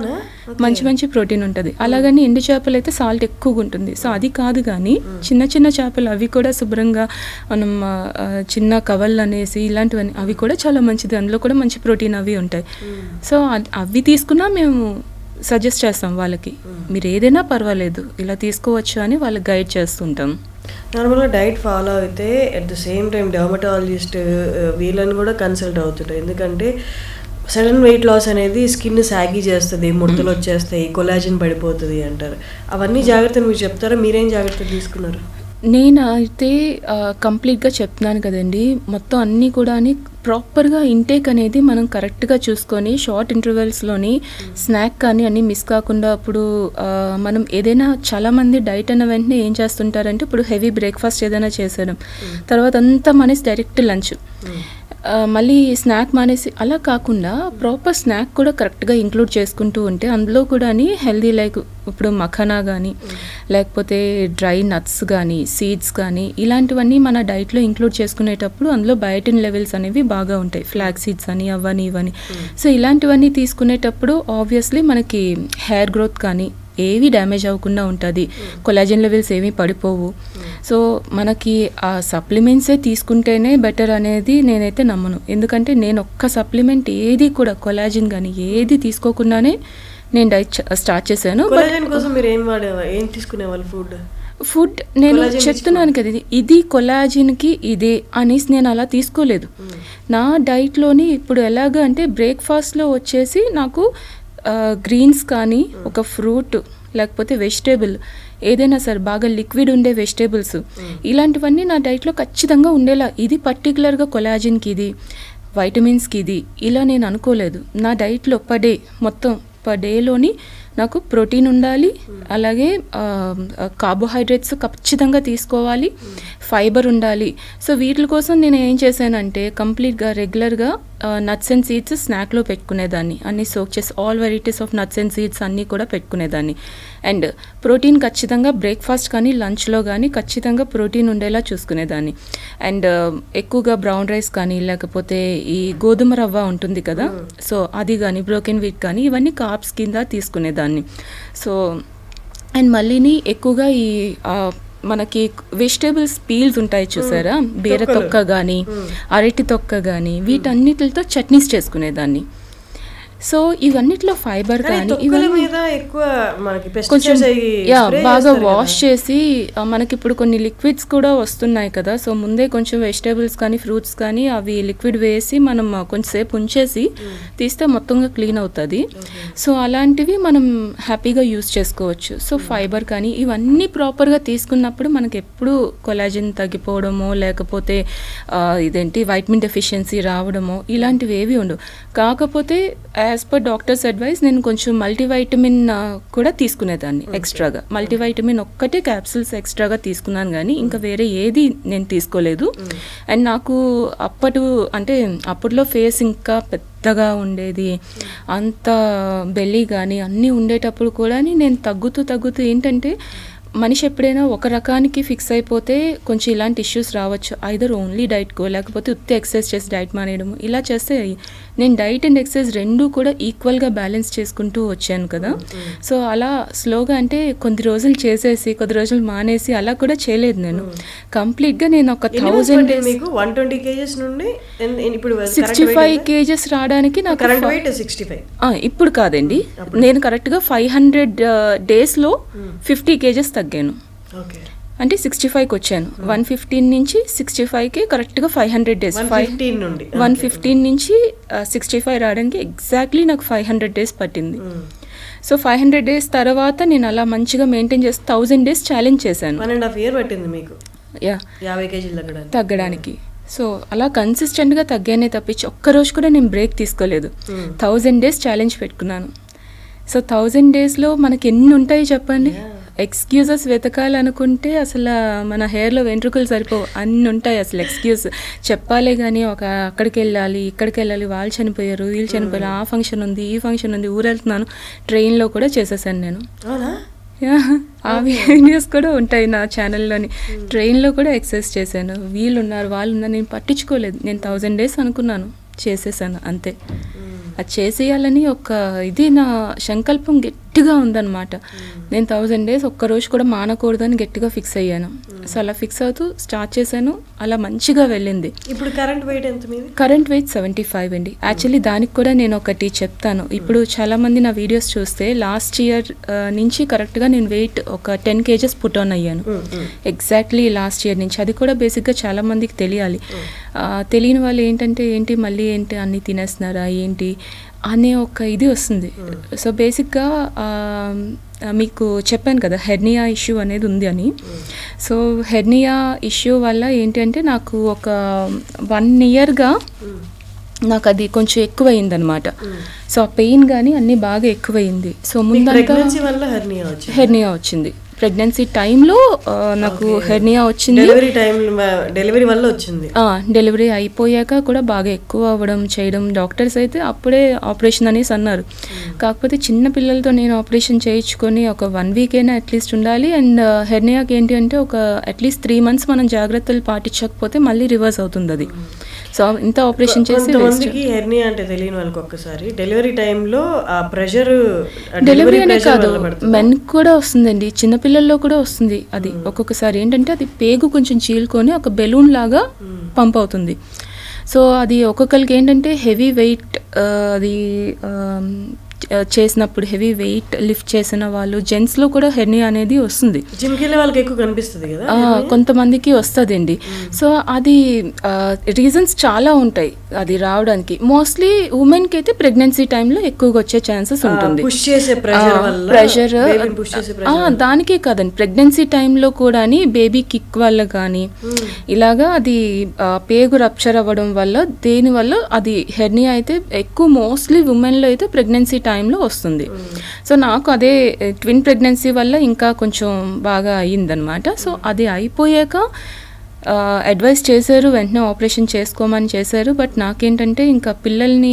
మంచి మంచి ప్రోటీన్ ఉంటుంది. అలాగని ఎండు చేపలు అయితే సాల్ట్ ఎక్కువగా ఉంటుంది. సో అది కాదు, కానీ చిన్న చిన్న చేపలు అవి కూడా శుభ్రంగా మనం చిన్న కవళ్ళు అనేసి ఇలాంటివన్నీ అవి కూడా చాలా మంచిది, అందులో కూడా మంచి ప్రోటీన్ అవి ఉంటాయి. సో అవి తీసుకున్నా మేము సజెస్ట్ చేస్తాం వాళ్ళకి, మీరు ఏదైనా పర్వాలేదు ఇలా తీసుకోవచ్చు అని వాళ్ళకి గైడ్ చేస్తుంటాం. నార్మల్గా డైట్ ఫాలో అయితే at the same time dermatologist వీళ్ళని కూడా కన్సల్ట్ అవుతుంటారు. ఎందుకంటే సడన్ వెయిట్ లాస్ అనేది స్కిన్ సాగి చేస్తుంది, ముడతలు వచ్చేస్తాయి, కొలాజిన్ పడిపోతుంది అంటారు. అవన్నీ జాగ్రత్తలు మీరు చెప్తారా, మీరేం జాగ్రత్తలు తీసుకున్నారు? నేను అయితే కంప్లీట్గా చెప్తున్నాను కదండి, మొత్తం అన్నీ కూడా ప్రాపర్గా ఇంటేక్ అనేది మనం కరెక్ట్గా చూసుకొని షార్ట్ ఇంటర్వెల్స్లోని స్నాక్ కానీ అన్నీ మిస్ కాకుండా. అప్పుడు మనం ఏదైనా చాలామంది డైట్ అన్న వెంటనే ఏం చేస్తుంటారంటే ఇప్పుడు హెవీ బ్రేక్ఫాస్ట్ ఏదైనా చేసేయడం, తర్వాత అంతా మానేసి డైరెక్ట్ లంచ్, మళ్ళీ స్నాక్ మానేసి అలా కాకుండా ప్రాపర్ స్నాక్ కూడా కరెక్ట్గా ఇంక్లూడ్ చేసుకుంటూ ఉంటే అందులో కూడా హెల్దీ, లైక్ ఇప్పుడు మఖానా కానీ లేకపోతే డ్రై నట్స్ కానీ సీడ్స్ కానీ ఇలాంటివన్నీ మన డైట్లో ఇంక్లూడ్ చేసుకునేటప్పుడు అందులో బయోటిన్ లెవెల్స్ అనేవి బాగా ఉంటాయి, ఫ్లాక్ సీడ్స్ అని అవని ఇవని. సో ఇలాంటివన్నీ తీసుకునేటప్పుడు ఆబ్వియస్లీ మనకి హెయిర్ గ్రోత్ కానీ ఏవి డ్యామేజ్ అవ్వకుండా ఉంటుంది, కొలాజన్ లెవెల్స్ ఏమీ పడిపోవు. సో మనకి ఆ సప్లిమెంట్సే తీసుకుంటేనే బెటర్ అనేది నేనైతే నమ్మను. ఎందుకంటే నేను ఒక్క సప్లిమెంట్ ఏది కూడా కొలాజిన్ కానీ ఏది తీసుకోకుండానే నేను డైట్ స్టార్ట్ చేశాను. ఫుడ్ ఫుడ్ నేను చెప్తున్నాను కదా, ఇది కొలాజిన్కి ఇదే అనేసి నేను అలా తీసుకోలేదు. నా డైట్లోని ఇప్పుడు ఎలాగ అంటే బ్రేక్ఫాస్ట్లో వచ్చేసి నాకు గ్రీన్స్ కానీ ఒక ఫ్రూట్ లేకపోతే వెజిటేబుల్ ఏదైనా సరే బాగా లిక్విడ్ ఉండే వెజిటేబుల్స్ ఇలాంటివన్నీ నా డైట్లో ఖచ్చితంగా ఉండేలా, ఇది పర్టికులర్గా కొలాజిన్కి ఇది వైటమిన్స్కి ఇది ఇలా నేను అనుకోలేదు. నా డైట్లో పర్ డే మొత్తం పర్ డేలోని నాకు ప్రోటీన్ ఉండాలి, అలాగే కార్బోహైడ్రేట్స్ ఖచ్చితంగా తీసుకోవాలి, ఫైబర్ ఉండాలి. సో వీటి కోసం నేను ఏం చేశానంటే కంప్లీట్గా రెగ్యులర్గా నట్స్ అండ్ సీడ్స్ స్నాక్లో పెట్టుకునేదాన్ని, అన్నీ సోక్ చేసి all varieties of nuts and seeds అన్నీ కూడా పెట్టుకునేదాన్ని. అండ్ ప్రోటీన్ ఖచ్చితంగా బ్రేక్ఫాస్ట్ కానీ లంచ్లో కానీ ఖచ్చితంగా ప్రోటీన్ ఉండేలా చూసుకునేదాన్ని. అండ్ ఎక్కువగా బ్రౌన్ రైస్ కానీ లేకపోతే ఈ గోధుమ రవ్వ ఉంటుంది కదా, సో అది కానీ బ్రోకెన్ వీట్ కానీ ఇవన్నీ కార్బ్స్ కింద తీసుకునేదాన్ని. సో అండ్ మళ్ళీని ఎక్కువగా ఈ మనకి వెజిటేబుల్స్ పీల్స్ ఉంటాయి చూసారా, బీర తొక్క కానీ అరటి తొక్క కానీ వీటన్నిటితో చట్నీస్ చేసుకునేదాన్ని. సో ఇవన్నిట్లో ఫైబర్ కానీ ఇవన్నీ కొంచెం యా బాగా వాష్ చేసి మనకి ఇప్పుడు కొన్ని లిక్విడ్స్ కూడా వస్తున్నాయి కదా, సో ముందే కొంచెం వెజిటేబుల్స్ కానీ ఫ్రూట్స్ కానీ అవి లిక్విడ్ వేసి మనం కొంచెంసేపు ఉంచేసి తీస్తే మొత్తంగా క్లీన్ అవుతుంది. సో అలాంటివి మనం హ్యాపీగా యూస్ చేసుకోవచ్చు. సో ఫైబర్ కానీ ఇవన్నీ ప్రాపర్గా తీసుకున్నప్పుడు మనకి ఎప్పుడు కొలాజిన్ తగ్గిపోవడమో లేకపోతే ఇదేంటి వైటమిన్ డెఫిషియన్సీ రావడమో ఇలాంటివి ఏవి ఉండవు. కాకపోతే యాజ్ పర్ డాక్టర్స్ అడ్వైస్ నేను కొంచెం మల్టీవైటమిన్ కూడా తీసుకునేదాన్ని ఎక్స్ట్రాగా. మల్టీవైటమిన్ ఒక్కటే క్యాప్సూల్స్ ఎక్స్ట్రాగా తీసుకున్నాను కానీ ఇంకా వేరే ఏది నేను తీసుకోలేదు. అండ్ నాకు అప్పటి అంటే అప్పట్లో ఫేస్ ఇంకా పెద్దగా ఉండేది, అంత బెల్లీ కానీ అన్నీ ఉండేటప్పుడు కూడా నేను తగ్గుతూ తగ్గుతూ ఏంటంటే మనిషి ఎప్పుడైనా ఒక రకానికి ఫిక్స్ అయిపోతే కొంచెం ఇలాంటి ఇష్యూస్ రావచ్చు. ఐదర్ ఓన్లీ డైట్కో లేకపోతే ఉత్తి ఎక్సర్సైజ్ చేసి డైట్ మానేయడము ఇలా చేస్తే నేను డైట్ అండ్ ఎక్సర్సైజ్ రెండు కూడా ఈక్వల్గా బ్యాలెన్స్ చేసుకుంటూ వచ్చాను కదా. సో అలా స్లోగా అంటే కొద్ది రోజులు చేసేసి కొద్ది రోజులు మానేసి అలా కూడా చేయలేదు నేను. కంప్లీట్గా నేను ఒక థౌజండ్ వన్ ట్వంటీ కేజెస్ నుండి సిక్స్టీ ఫైవ్ కేజెస్ రావడానికి నాకు ఇప్పుడు కాదండి, నేను కరెక్ట్గా ఫైవ్ హండ్రెడ్ డేస్లో ఫిఫ్టీ కేజెస్ తగ్గాను. అంటే సిక్స్టీ ఫైవ్కి వచ్చాను, వన్ ఫిఫ్టీన్ నుంచి సిక్స్టీ ఫైవ్కి కరెక్ట్గా five hundred days five one fifteen నుంచి సిక్స్టీ ఫైవ్ రావడానికి ఎగ్జాక్ట్లీ నాకు ఫైవ్ హండ్రెడ్ డేస్ పట్టింది. సో ఫైవ్ హండ్రెడ్ డేస్ తర్వాత నేను అలా మంచిగా మెయింటైన్ చేసి థౌజండ్ డేస్ ఛాలెంజ్ చేశాను. వన్ అండ్ హాఫ్ ఇయర్ పట్టింది మీకు యా యాభై కేజీలు తగ్గడానికి. తగ్గడానికి సో అలా కన్సిస్టెంట్గా తగ్గానే తప్పించి ఒక్కరోజు కూడా నేను బ్రేక్ తీసుకోలేదు. థౌజండ్ డేస్ ఛాలెంజ్ పెట్టుకున్నాను. సో థౌజండ్ డేస్లో మనకి ఎన్ని ఉంటాయి చెప్పండి. ఎక్స్క్యూజెస్ వెతకాలనుకుంటే అసలు మన హెయిర్లో వెంట్రుకలు సరిపోవు, అన్ని ఉంటాయి అసలు ఎక్స్క్యూజ్ చెప్పాలే కానీ. ఒక అక్కడికి వెళ్ళాలి, ఇక్కడికి వెళ్ళాలి, వాళ్ళు చనిపోయారు, వీళ్ళు చనిపోయారు, ఆ ఫంక్షన్ ఉంది, ఈ ఫంక్షన్ ఉంది, ఊరు వెళ్తున్నాను, ట్రైన్లో కూడా చేసేసాను నేను. ఆ వీడియోస్ కూడా ఉంటాయి నా ఛానల్లోని. ట్రైన్లో కూడా ఎక్సర్సైజ్ చేశాను, వీళ్ళు ఉన్నారు, వాళ్ళు ఉన్నారు, నేను పట్టించుకోలేదు. నేను థౌజండ్ డేస్ అనుకున్నాను, చేసేసాను అంతే. అది చేసేయాలని ఒక ఇది నా సంకల్పం గట్టిగా ఉందన్నమాట. నేను థౌజండ్ డేస్ ఒక్కరోజు కూడా మానకూడదని గట్టిగా ఫిక్స్ అయ్యాను. సో అలా ఫిక్స్ అవుతూ స్టార్ట్ చేశాను, అలా మంచిగా వెళ్ళింది. ఇప్పుడు కరెంట్ వెయిట్ ఎంత మీది? కరెంట్ వెయిట్ సెవెంటీ ఫైవ్ అండి. యాక్చువల్లీ దానికి కూడా నేను ఒకటి చెప్తాను. ఇప్పుడు చాలామంది నా వీడియోస్ చూస్తే లాస్ట్ ఇయర్ నుంచి కరెక్ట్గా నేను వెయిట్ ఒక టెన్ కేజెస్ పుట్ ఆన్ అయ్యాను ఎగ్జాక్ట్లీ లాస్ట్ ఇయర్ నుంచి. అది కూడా బేసిక్గా చాలామందికి తెలియాలి. తెలియని వాళ్ళు ఏంటంటే ఏంటి మళ్ళీ ఏంటి అన్నీ తినేస్తున్నారా ఏంటి అనే ఒక ఇది వస్తుంది. సో బేసిక్గా మీకు చెప్పాను కదా హెర్నియా ఇష్యూ అనేది ఉంది అని. సో హెర్నియా ఇష్యూ వల్ల ఏంటి అంటే నాకు ఒక వన్ ఇయర్గా నాకు అది కొంచెం ఎక్కువైంది అనమాట. సో ఆ పెయిన్ కానీ అన్నీ బాగా ఎక్కువైంది. సో ముందంతా హెర్నియా వచ్చింది. ప్రెగ్నెన్సీ టైంలో నాకు హెర్నియా వచ్చింది. డెలివరీ టైం డెలివరీ వల్ల వచ్చింది. డెలివరీ అయిపోయాక కూడా బాగా ఎక్కువ అవ్వడం చేయడం, డాక్టర్స్ అయితే అప్పుడే ఆపరేషన్ అనేసి అన్నారు. కాకపోతే చిన్న పిల్లలతో నేను ఆపరేషన్ చేయించుకొని ఒక వన్ వీక్ అయినా అట్లీస్ట్ ఉండాలి. అండ్ హెర్నియాకి ఏంటి అంటే ఒక అట్లీస్ట్ త్రీ మంత్స్ మనం జాగ్రత్తలు పాటించకపోతే మళ్ళీ రివర్స్ అవుతుంది అది. సో ఇంత ఆపరేషన్ చేసి హెర్నియా అంటే తెలియని వాళ్ళకి ఒక్కసారి డెలివరీ టైంలో ఆ ప్రెషర్ డెలివరీ అనే కాదు మెన్ కూడా వస్తుందండి, చిన్నపిల్లల్లో కూడా వస్తుంది అది. ఒక్కొక్కసారి ఏంటంటే అది పేగు కొంచెం చీల్కొని ఒక బెలూన్ లాగా పంప్ అవుతుంది. సో అది ఒక్కొక్కరికి ఏంటంటే హెవీ వెయిట్ అది చేసినప్పుడు హెవీ వెయిట్ లిఫ్ట్ చేసిన వాళ్ళు జెంట్స్లో కూడా హెర్నియా అనేది వస్తుంది. జిమ్కి వెళ్ళే వాళ్ళకి ఎక్కువ కనిపిస్తుంది కదా, కొంతమందికి వస్తుంది అండి. సో అది రీజన్స్ చాలా ఉంటాయి అది రావడానికి. మోస్ట్లీ ఉమెన్కి అయితే ప్రెగ్నెన్సీ టైంలో ఎక్కువగా వచ్చే ఛాన్సెస్ ఉంటుంది. ప్రెషర్ దానికే కాదండి, ప్రెగ్నెన్సీ టైంలో కూడా బేబీ కిక్ వల్ల కానీ ఇలాగా అది పేగు రప్చర్ అవ్వడం వల్ల దేనివల్ల అది హెర్నియా అయితే ఎక్కువ మోస్ట్లీ ఉమెన్లో అయితే ప్రెగ్నెన్సీ టైంలో వస్తుంది. సో నాకు అదే ట్విన్ ప్రెగ్నెన్సీ వల్ల ఇంకా కొంచెం బాగా అయ్యిందనమాట. సో అది అయిపోయాక అడ్వైస్ చేశారు, వెంటనే ఆపరేషన్ చేసుకోమని చేశారు. బట్ నాకేంటంటే ఇంకా పిల్లల్ని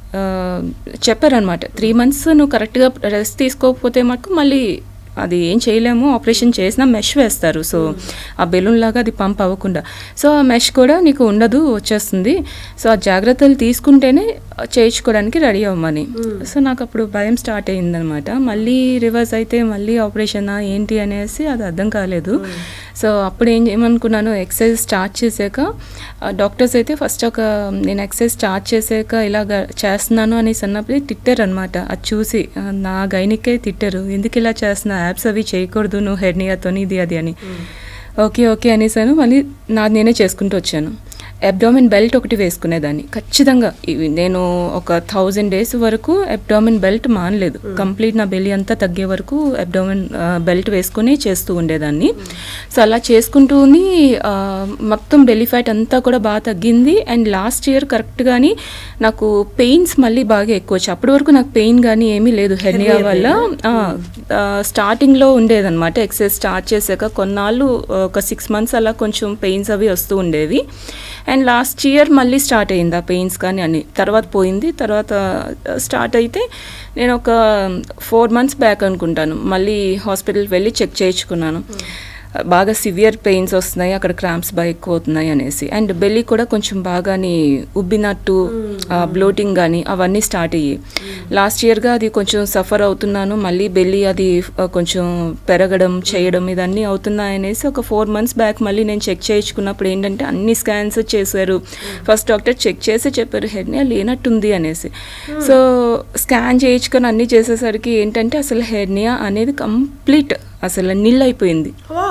చెప్పారనమాట, త్రీ మంత్స్ నువ్వు కరెక్ట్గా రెస్ట్ తీసుకోకపోతే మాకు మళ్ళీ అది ఏం చేయలేము, ఆపరేషన్ చేసినా మెష్ వేస్తారు. సో ఆ బెలూన్ లాగా అది పంప్ అవ్వకుండా. సో ఆ మెష్ కూడా నీకు ఉండదు, వచ్చేస్తుంది. సో ఆ జాగ్రత్తలు తీసుకుంటేనే చేయించుకోవడానికి రెడీ అవ్వమని. సో నాకు అప్పుడు భయం స్టార్ట్ అయ్యిందనమాట. మళ్ళీ రివర్స్ అయితే మళ్ళీ ఆపరేషనా ఏంటి అనేసి అది అర్థం కాలేదు. సో అప్పుడు ఏం ఏమనుకున్నాను, ఎక్సర్సైజ్ స్టార్ట్ చేసాక డాక్టర్స్ అయితే ఫస్ట్ ఒక నేను ఎక్సర్సైజ్ స్టార్ట్ చేసాక ఇలాగ చేస్తున్నాను అనేసి అన్నప్పుడు తిట్టారు అనమాట. అది చూసి నా గైనికే తిట్టారు, ఎందుకు ఇలా చేస్తున్నా, యాప్స్ అవి చేయకూడదు నువ్వు హెర్నియాతో ఇది అది అని. ఓకే ఓకే అనేసాను. మళ్ళీ నాది నేనే చేసుకుంటూ వచ్చాను. అబ్డామిన్ బెల్ట్ ఒకటి వేసుకునేదాన్ని ఖచ్చితంగా. నేను ఒక థౌజండ్ డేస్ వరకు అబ్డామిన్ బెల్ట్ మానలేదు. కంప్లీట్ నా బెల్లి అంతా తగ్గే వరకు అబ్డామిన్ బెల్ట్ వేసుకుని చేస్తూ ఉండేదాన్ని. సో అలా చేసుకుంటూని మొత్తం బెల్లి ఫ్యాట్ అంతా కూడా బాగా తగ్గింది. అండ్ లాస్ట్ ఇయర్ కరెక్ట్గాని నాకు పెయిన్స్ మళ్ళీ బాగా ఎక్కువ వచ్చాయి. అప్పటి వరకు నాకు పెయిన్ కానీ ఏమీ లేదు హెర్నియా వల్ల. స్టార్టింగ్లో ఉండేదన్నమాట. ఎక్సర్సైజ్ స్టార్ట్ చేశాక కొన్నాళ్ళు ఒక సిక్స్ మంత్స్ అలా కొంచెం పెయిన్స్ అవి వస్తూ ఉండేవి. అండ్ లాస్ట్ ఇయర్ మళ్ళీ స్టార్ట్ అయింది ఆ పెయిన్స్ కానీ అన్ని. తర్వాత పోయింది. తర్వాత స్టార్ట్ అయితే నేను ఒక ఫోర్ మంత్స్ బ్యాక్ అనుకుంటాను మళ్ళీ హాస్పిటల్కి వెళ్ళి చెక్ చేయించుకున్నాను. బాగా సివియర్ పెయిన్స్ వస్తున్నాయి, అక్కడ క్రాంప్స్ బాగా ఎక్కువ అవుతున్నాయి అనేసి. అండ్ బెల్లి కూడా కొంచెం బాగాని ఉబ్బినట్టు బ్లోటింగ్ కానీ అవన్నీ స్టార్ట్ అయ్యాయి. లాస్ట్ ఇయర్గా అది కొంచెం సఫర్ అవుతున్నాను. మళ్ళీ బెల్లి అది కొంచెం పెరగడం చేయడం ఇదన్నీ అవుతున్నాయి అనేసి ఒక ఫోర్ మంత్స్ బ్యాక్ మళ్ళీ నేను చెక్ చేయించుకున్నప్పుడు ఏంటంటే అన్ని స్కాన్స్ చేశారు. ఫస్ట్ డాక్టర్ చెక్ చేసి చెప్పారు హెర్నియా లేనట్టుంది అనేసి. సో స్కాన్ చేయించుకొని అన్నీ చేసేసరికి ఏంటంటే అసలు హెర్నియా అనేది కంప్లీట్ అసలు నిల్ అయిపోయింది.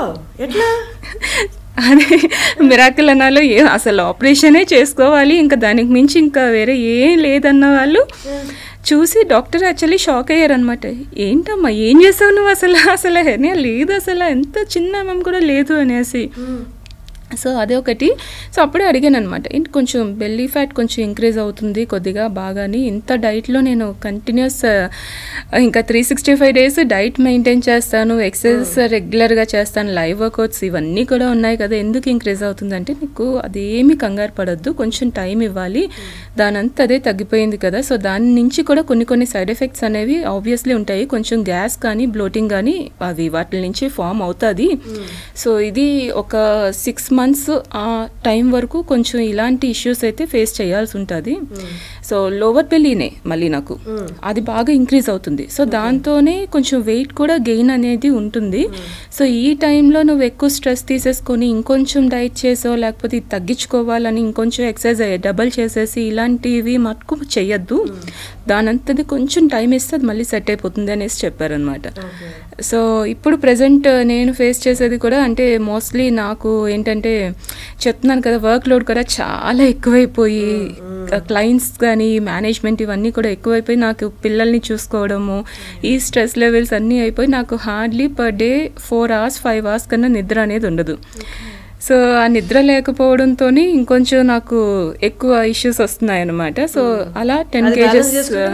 అదే మిరాకిల్ అన్నాలో ఏ అసలు ఆపరేషనే చేసుకోవాలి, ఇంకా దానికి మించి ఇంకా వేరే ఏం లేదన్న వాళ్ళు చూసి డాక్టర్ యాక్చువల్లీ షాక్ అయ్యారనమాట. ఏంటమ్మా ఏం చేసావు నువ్వు, అసలు అసలు హెర్నియా లేదు, అసలు ఎంత చిన్న మేము కూడా లేదు అనేసి. సో అదే ఒకటి. సో అప్పుడే అడిగాను అనమాట, ఏంటి కొంచెం బెల్లీ ఫ్యాట్ కొంచెం ఇంక్రీజ్ అవుతుంది కొద్దిగా బాగాని, ఇంత డైట్లో నేను కంటిన్యూస్ ఇంకా three sixty five days diet maintain చేస్తాను, ఎక్సర్సైజ్ రెగ్యులర్గా చేస్తాను, లైవ్ వర్కౌట్స్ ఇవన్నీ కూడా ఉన్నాయి కదా, ఎందుకు ఇంక్రీజ్ అవుతుందంటే నీకు అదేమీ కంగారు పడద్దు, కొంచెం టైం ఇవ్వాలి, దానంతా అదే తగ్గిపోయింది కదా. సో దాని నుంచి కూడా కొన్ని కొన్ని సైడ్ ఎఫెక్ట్స్ అనేవి ఆబ్వియస్లీ ఉంటాయి, కొంచెం గ్యాస్ కానీ బ్లోటింగ్ కానీ అవి వాటి నుంచి ఫామ్ అవుతుంది. సో ఇది ఒక సిక్స్ మంత్స్ ఆ టైం వరకు కొంచెం ఇలాంటి ఇష్యూస్ అయితే ఫేస్ చేయాల్సి ఉంటుంది. సో లోవర్ బెల్లీనే మళ్ళీ నాకు అది బాగా ఇంక్రీజ్ అవుతుంది. సో దాంతోనే కొంచెం వెయిట్ కూడా గెయిన్ అనేది ఉంటుంది. సో ఈ టైంలో నువ్వు ఎక్కువ స్ట్రెస్ తీసేసుకొని ఇంకొంచెం డైట్ చేసో లేకపోతే ఇది తగ్గించుకోవాలని ఇంకొంచెం ఎక్సర్సైజ్ డబల్ చేసేసి ఇలాంటివి మటుకు చెయ్యొద్దు, దానంతది కొంచెం టైం ఇస్తే అది మళ్ళీ సెట్ అయిపోతుంది అనేసి చెప్పారనమాట. సో ఇప్పుడు ప్రజెంట్ నేను ఫేస్ చేసేది కూడా అంటే మోస్ట్లీ నాకు ఏంటంటే చెప్తున్నాను కదా, వర్క్ లోడ్ కూడా చాలా ఎక్కువైపోయి క్లయింట్స్ కానీ మేనేజ్మెంట్ ఇవన్నీ కూడా ఎక్కువైపోయి నాకు పిల్లల్ని చూసుకోవడము ఈ స్ట్రెస్ లెవెల్స్ అన్నీ అయిపోయి నాకు hardly per day four hours five hours కన్నా నిద్ర అనేది ఉండదు. సో ఆ నిద్ర లేకపోవడంతో ఇంకొంచెం నాకు ఎక్కువ ఇష్యూస్ వస్తున్నాయి అనమాట. సో అలా టెన్ కేజెస్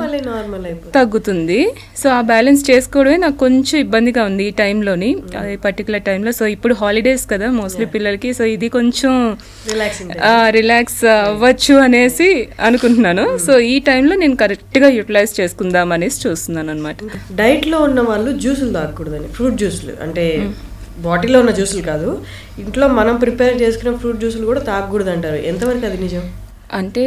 తగ్గుతుంది. సో ఆ బ్యాలెన్స్ చేసుకోవడమే నాకు కొంచెం ఇబ్బందిగా ఉంది ఈ టైంలోని, ఈ పర్టికులర్ టైంలో. సో ఇప్పుడు హాలిడేస్ కదా మోస్ట్లీ పిల్లలకి, సో ఇది కొంచెం రిలాక్స్ అవ్వచ్చు అనేసి అనుకుంటున్నాను. సో ఈ టైంలో నేను కరెక్ట్గా యూటిలైజ్ చేసుకుందాం అనేసి చూస్తున్నాను అనమాట. డైట్లో ఉన్న వాళ్ళు జ్యూసులు తాగకూడదని, ఫ్రూట్ జ్యూసులు అంటే బాటిల్లో ఉన్న జ్యూసులు కాదు, ఇంట్లో మనం ప్రిపేర్ చేసుకున్న ఫ్రూట్ జ్యూసులు కూడా తాగకూడదు అంటారు, ఎంతవరకు అది నిజం? అంటే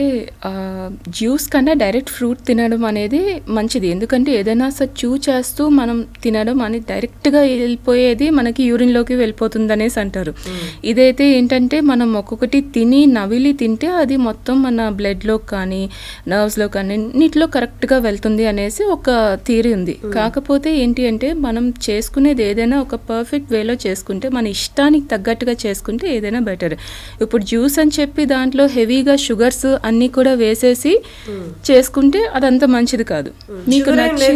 జ్యూస్ కన్నా డైరెక్ట్ ఫ్రూట్ తినడం అనేది మంచిది, ఎందుకంటే ఏదైనా సరే చూ చేస్తూ మనం తినడం అనేది డైరెక్ట్గా వెళ్ళిపోయేది మనకి యూరిన్లోకి వెళ్ళిపోతుంది అనేసి అంటారు. ఇదైతే ఏంటంటే మనం ఒక్కొక్కటి తిని నవిలి తింటే అది మొత్తం మన బ్లడ్లో కానీ నర్వ్స్లో కానీ అన్నిటిలో కరెక్ట్గా వెళ్తుంది అనేసి ఒక థియరీ ఉంది. కాకపోతే ఏంటి అంటే మనం చేసుకునేది ఏదైనా ఒక పర్ఫెక్ట్ వేలో చేసుకుంటే మన ఇష్టానికి తగ్గట్టుగా చేసుకుంటే ఏదైనా బెటర్. ఇప్పుడు జ్యూస్ అని చెప్పి దాంట్లో హెవీగా షుగర్ అన్ని కూడా వేసేసి చేసుకుంటే అదంతా మంచిది కాదు. నీకు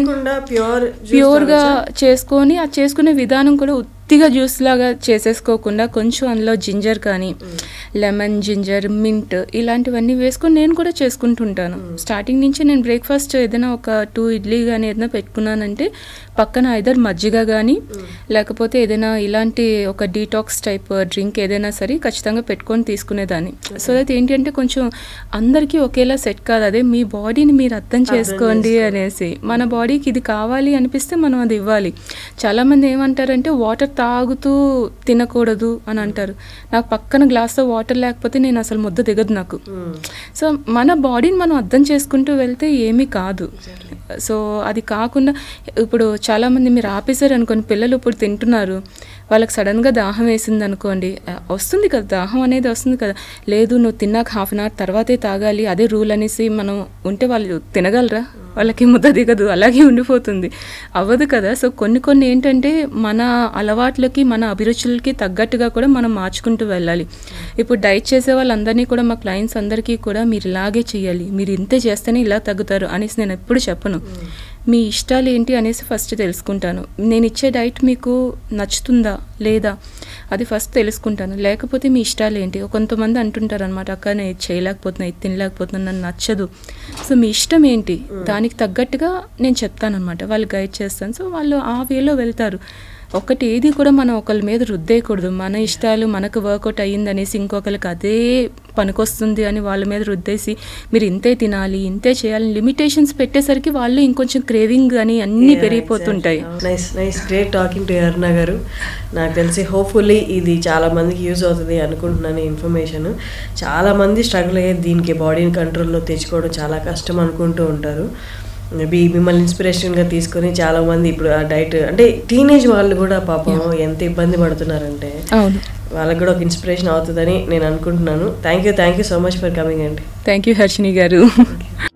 ప్యూర్ గా చేసుకొని ఆ చేసుకునే విధానం కూడా ఉత్తిగా జ్యూస్ లాగా చేసేసుకోకుండా కొంచెం అందులో జింజర్ కానీ లెమన్, జింజర్, మింట్ ఇలాంటివన్నీ వేసుకొని నేను కూడా చేసుకుంటుంటాను. స్టార్టింగ్ నుంచి నేను బ్రేక్ఫాస్ట్ ఏదైనా ఒక టూ ఇడ్లీ కానీ ఏదైనా పెట్టుకున్నానంటే పక్కన ఐదర్ మజ్జిగ కానీ లేకపోతే ఏదైనా ఇలాంటి ఒక డీటాక్స్ టైప్ డ్రింక్ ఏదైనా సరే ఖచ్చితంగా పెట్టుకొని తీసుకునేదాన్ని. సో దట్ ఏంటి అంటే కొంచెం అందరికీ ఒకేలా సెట్ కాదు, అదే మీ బాడీని మీరు అర్థం చేసుకోండి అనేసి. మన బాడీకి ఇది కావాలి అనిపిస్తే మనం అది ఇవ్వాలి. చాలామంది ఏమంటారంటే వాటర్ తాగుతూ తినకూడదు అని అంటారు. నాకు పక్కన గ్లాస్లో వాటర్ లేకపోతే నేను అసలు ముద్ద దిగదు నాకు. సో మన బాడీని మనం అర్థం చేసుకుంటూ వెళ్తే ఏమీ కాదు. సో అది కాకుండా ఇప్పుడు చాలామంది మీరు ఆపేశారు అనుకోండి, పిల్లలు ఇప్పుడు తింటున్నారు, వాళ్ళకి సడన్గా దాహం వేసింది అనుకోండి, వస్తుంది కదా దాహం అనేది వస్తుంది కదా, లేదు నువ్వు తిన్నాక హాఫ్ అన్ అవర్ తర్వాతే తాగాలి అదే రూల్ అనేసి మనం ఉంటే వాళ్ళు తినగలరా? వాళ్ళకి ముద్ద దిగదు, అలాగే ఉండిపోతుంది, అవ్వదు కదా. సో కొన్ని కొన్ని ఏంటంటే మన అలవాట్లకి మన అభిరుచులకి తగ్గట్టుగా కూడా మనం మార్చుకుంటూ వెళ్ళాలి. ఇప్పుడు డైట్ చేసే వాళ్ళందరినీ కూడా మా క్లయింట్స్ అందరికీ కూడా మీరు ఇలాగే చేయాలి, మీరు ఇంతే చేస్తేనే ఇలా తగ్గుతారు అనేసి నేను ఎప్పుడు చెప్పను. మీ ఇష్టాలు ఏంటి అనేసి ఫస్ట్ తెలుసుకుంటాను. నేను ఇచ్చే డైట్ మీకు నచ్చుతుందా లేదా అది ఫస్ట్ తెలుసుకుంటాను. లేకపోతే మీ ఇష్టాలు ఏంటి, కొంతమంది అంటుంటారు అనమాట, అక్క నేను ఇది చేయలేకపోతున్నా, ఇది తినలేకపోతున్నా, నన్ను నచ్చదు. సో మీ ఇష్టం ఏంటి దానికి తగ్గట్టుగా నేను చెప్తాను అనమాట, వాళ్ళు గైడ్ చేస్తాను. సో వాళ్ళు ఆ వేలో వెళ్తారు. ఒకటి ఏది కూడా మనం ఒకరి మీద రుద్దేయకూడదు. మన ఇష్టాలు మనకు వర్కౌట్ అయ్యింది అనేసి ఇంకొకరికి అదే పనికొస్తుంది అని వాళ్ళ మీద రుద్దేసి మీరు ఇంతే తినాలి ఇంతే చేయాలి లిమిటేషన్స్ పెట్టేసరికి వాళ్ళు ఇంకొంచెం క్రేవింగ్ అని అన్నీ పెరిగిపోతుంటాయి. Nice nice great talking to Aruna garu. నాకు తెలిసి హోప్ఫుల్లీ ఇది చాలా మందికి యూజ్ అవుతుంది అనుకుంటున్నాను ఇన్ఫర్మేషన్. చాలామంది స్ట్రగుల్ అయ్యేది దీనికి, బాడీని కంట్రోల్లో తెచ్చుకోవడం చాలా కష్టం అనుకుంటూ ఉంటారు. మేబీ మిమ్మల్ని ఇన్స్పిరేషన్గా తీసుకొని చాలామంది ఇప్పుడు ఆ డైట్ అంటే టీనేజ్ వాళ్ళు కూడా పాపం ఎంత ఇబ్బంది పడుతున్నారంటే వాళ్ళకి కూడా ఒక ఇన్స్పిరేషన్ అవుతుందని నేను అనుకుంటున్నాను. Thank you thank you so much for coming అండి. థ్యాంక్ యూ హర్షిని గారు.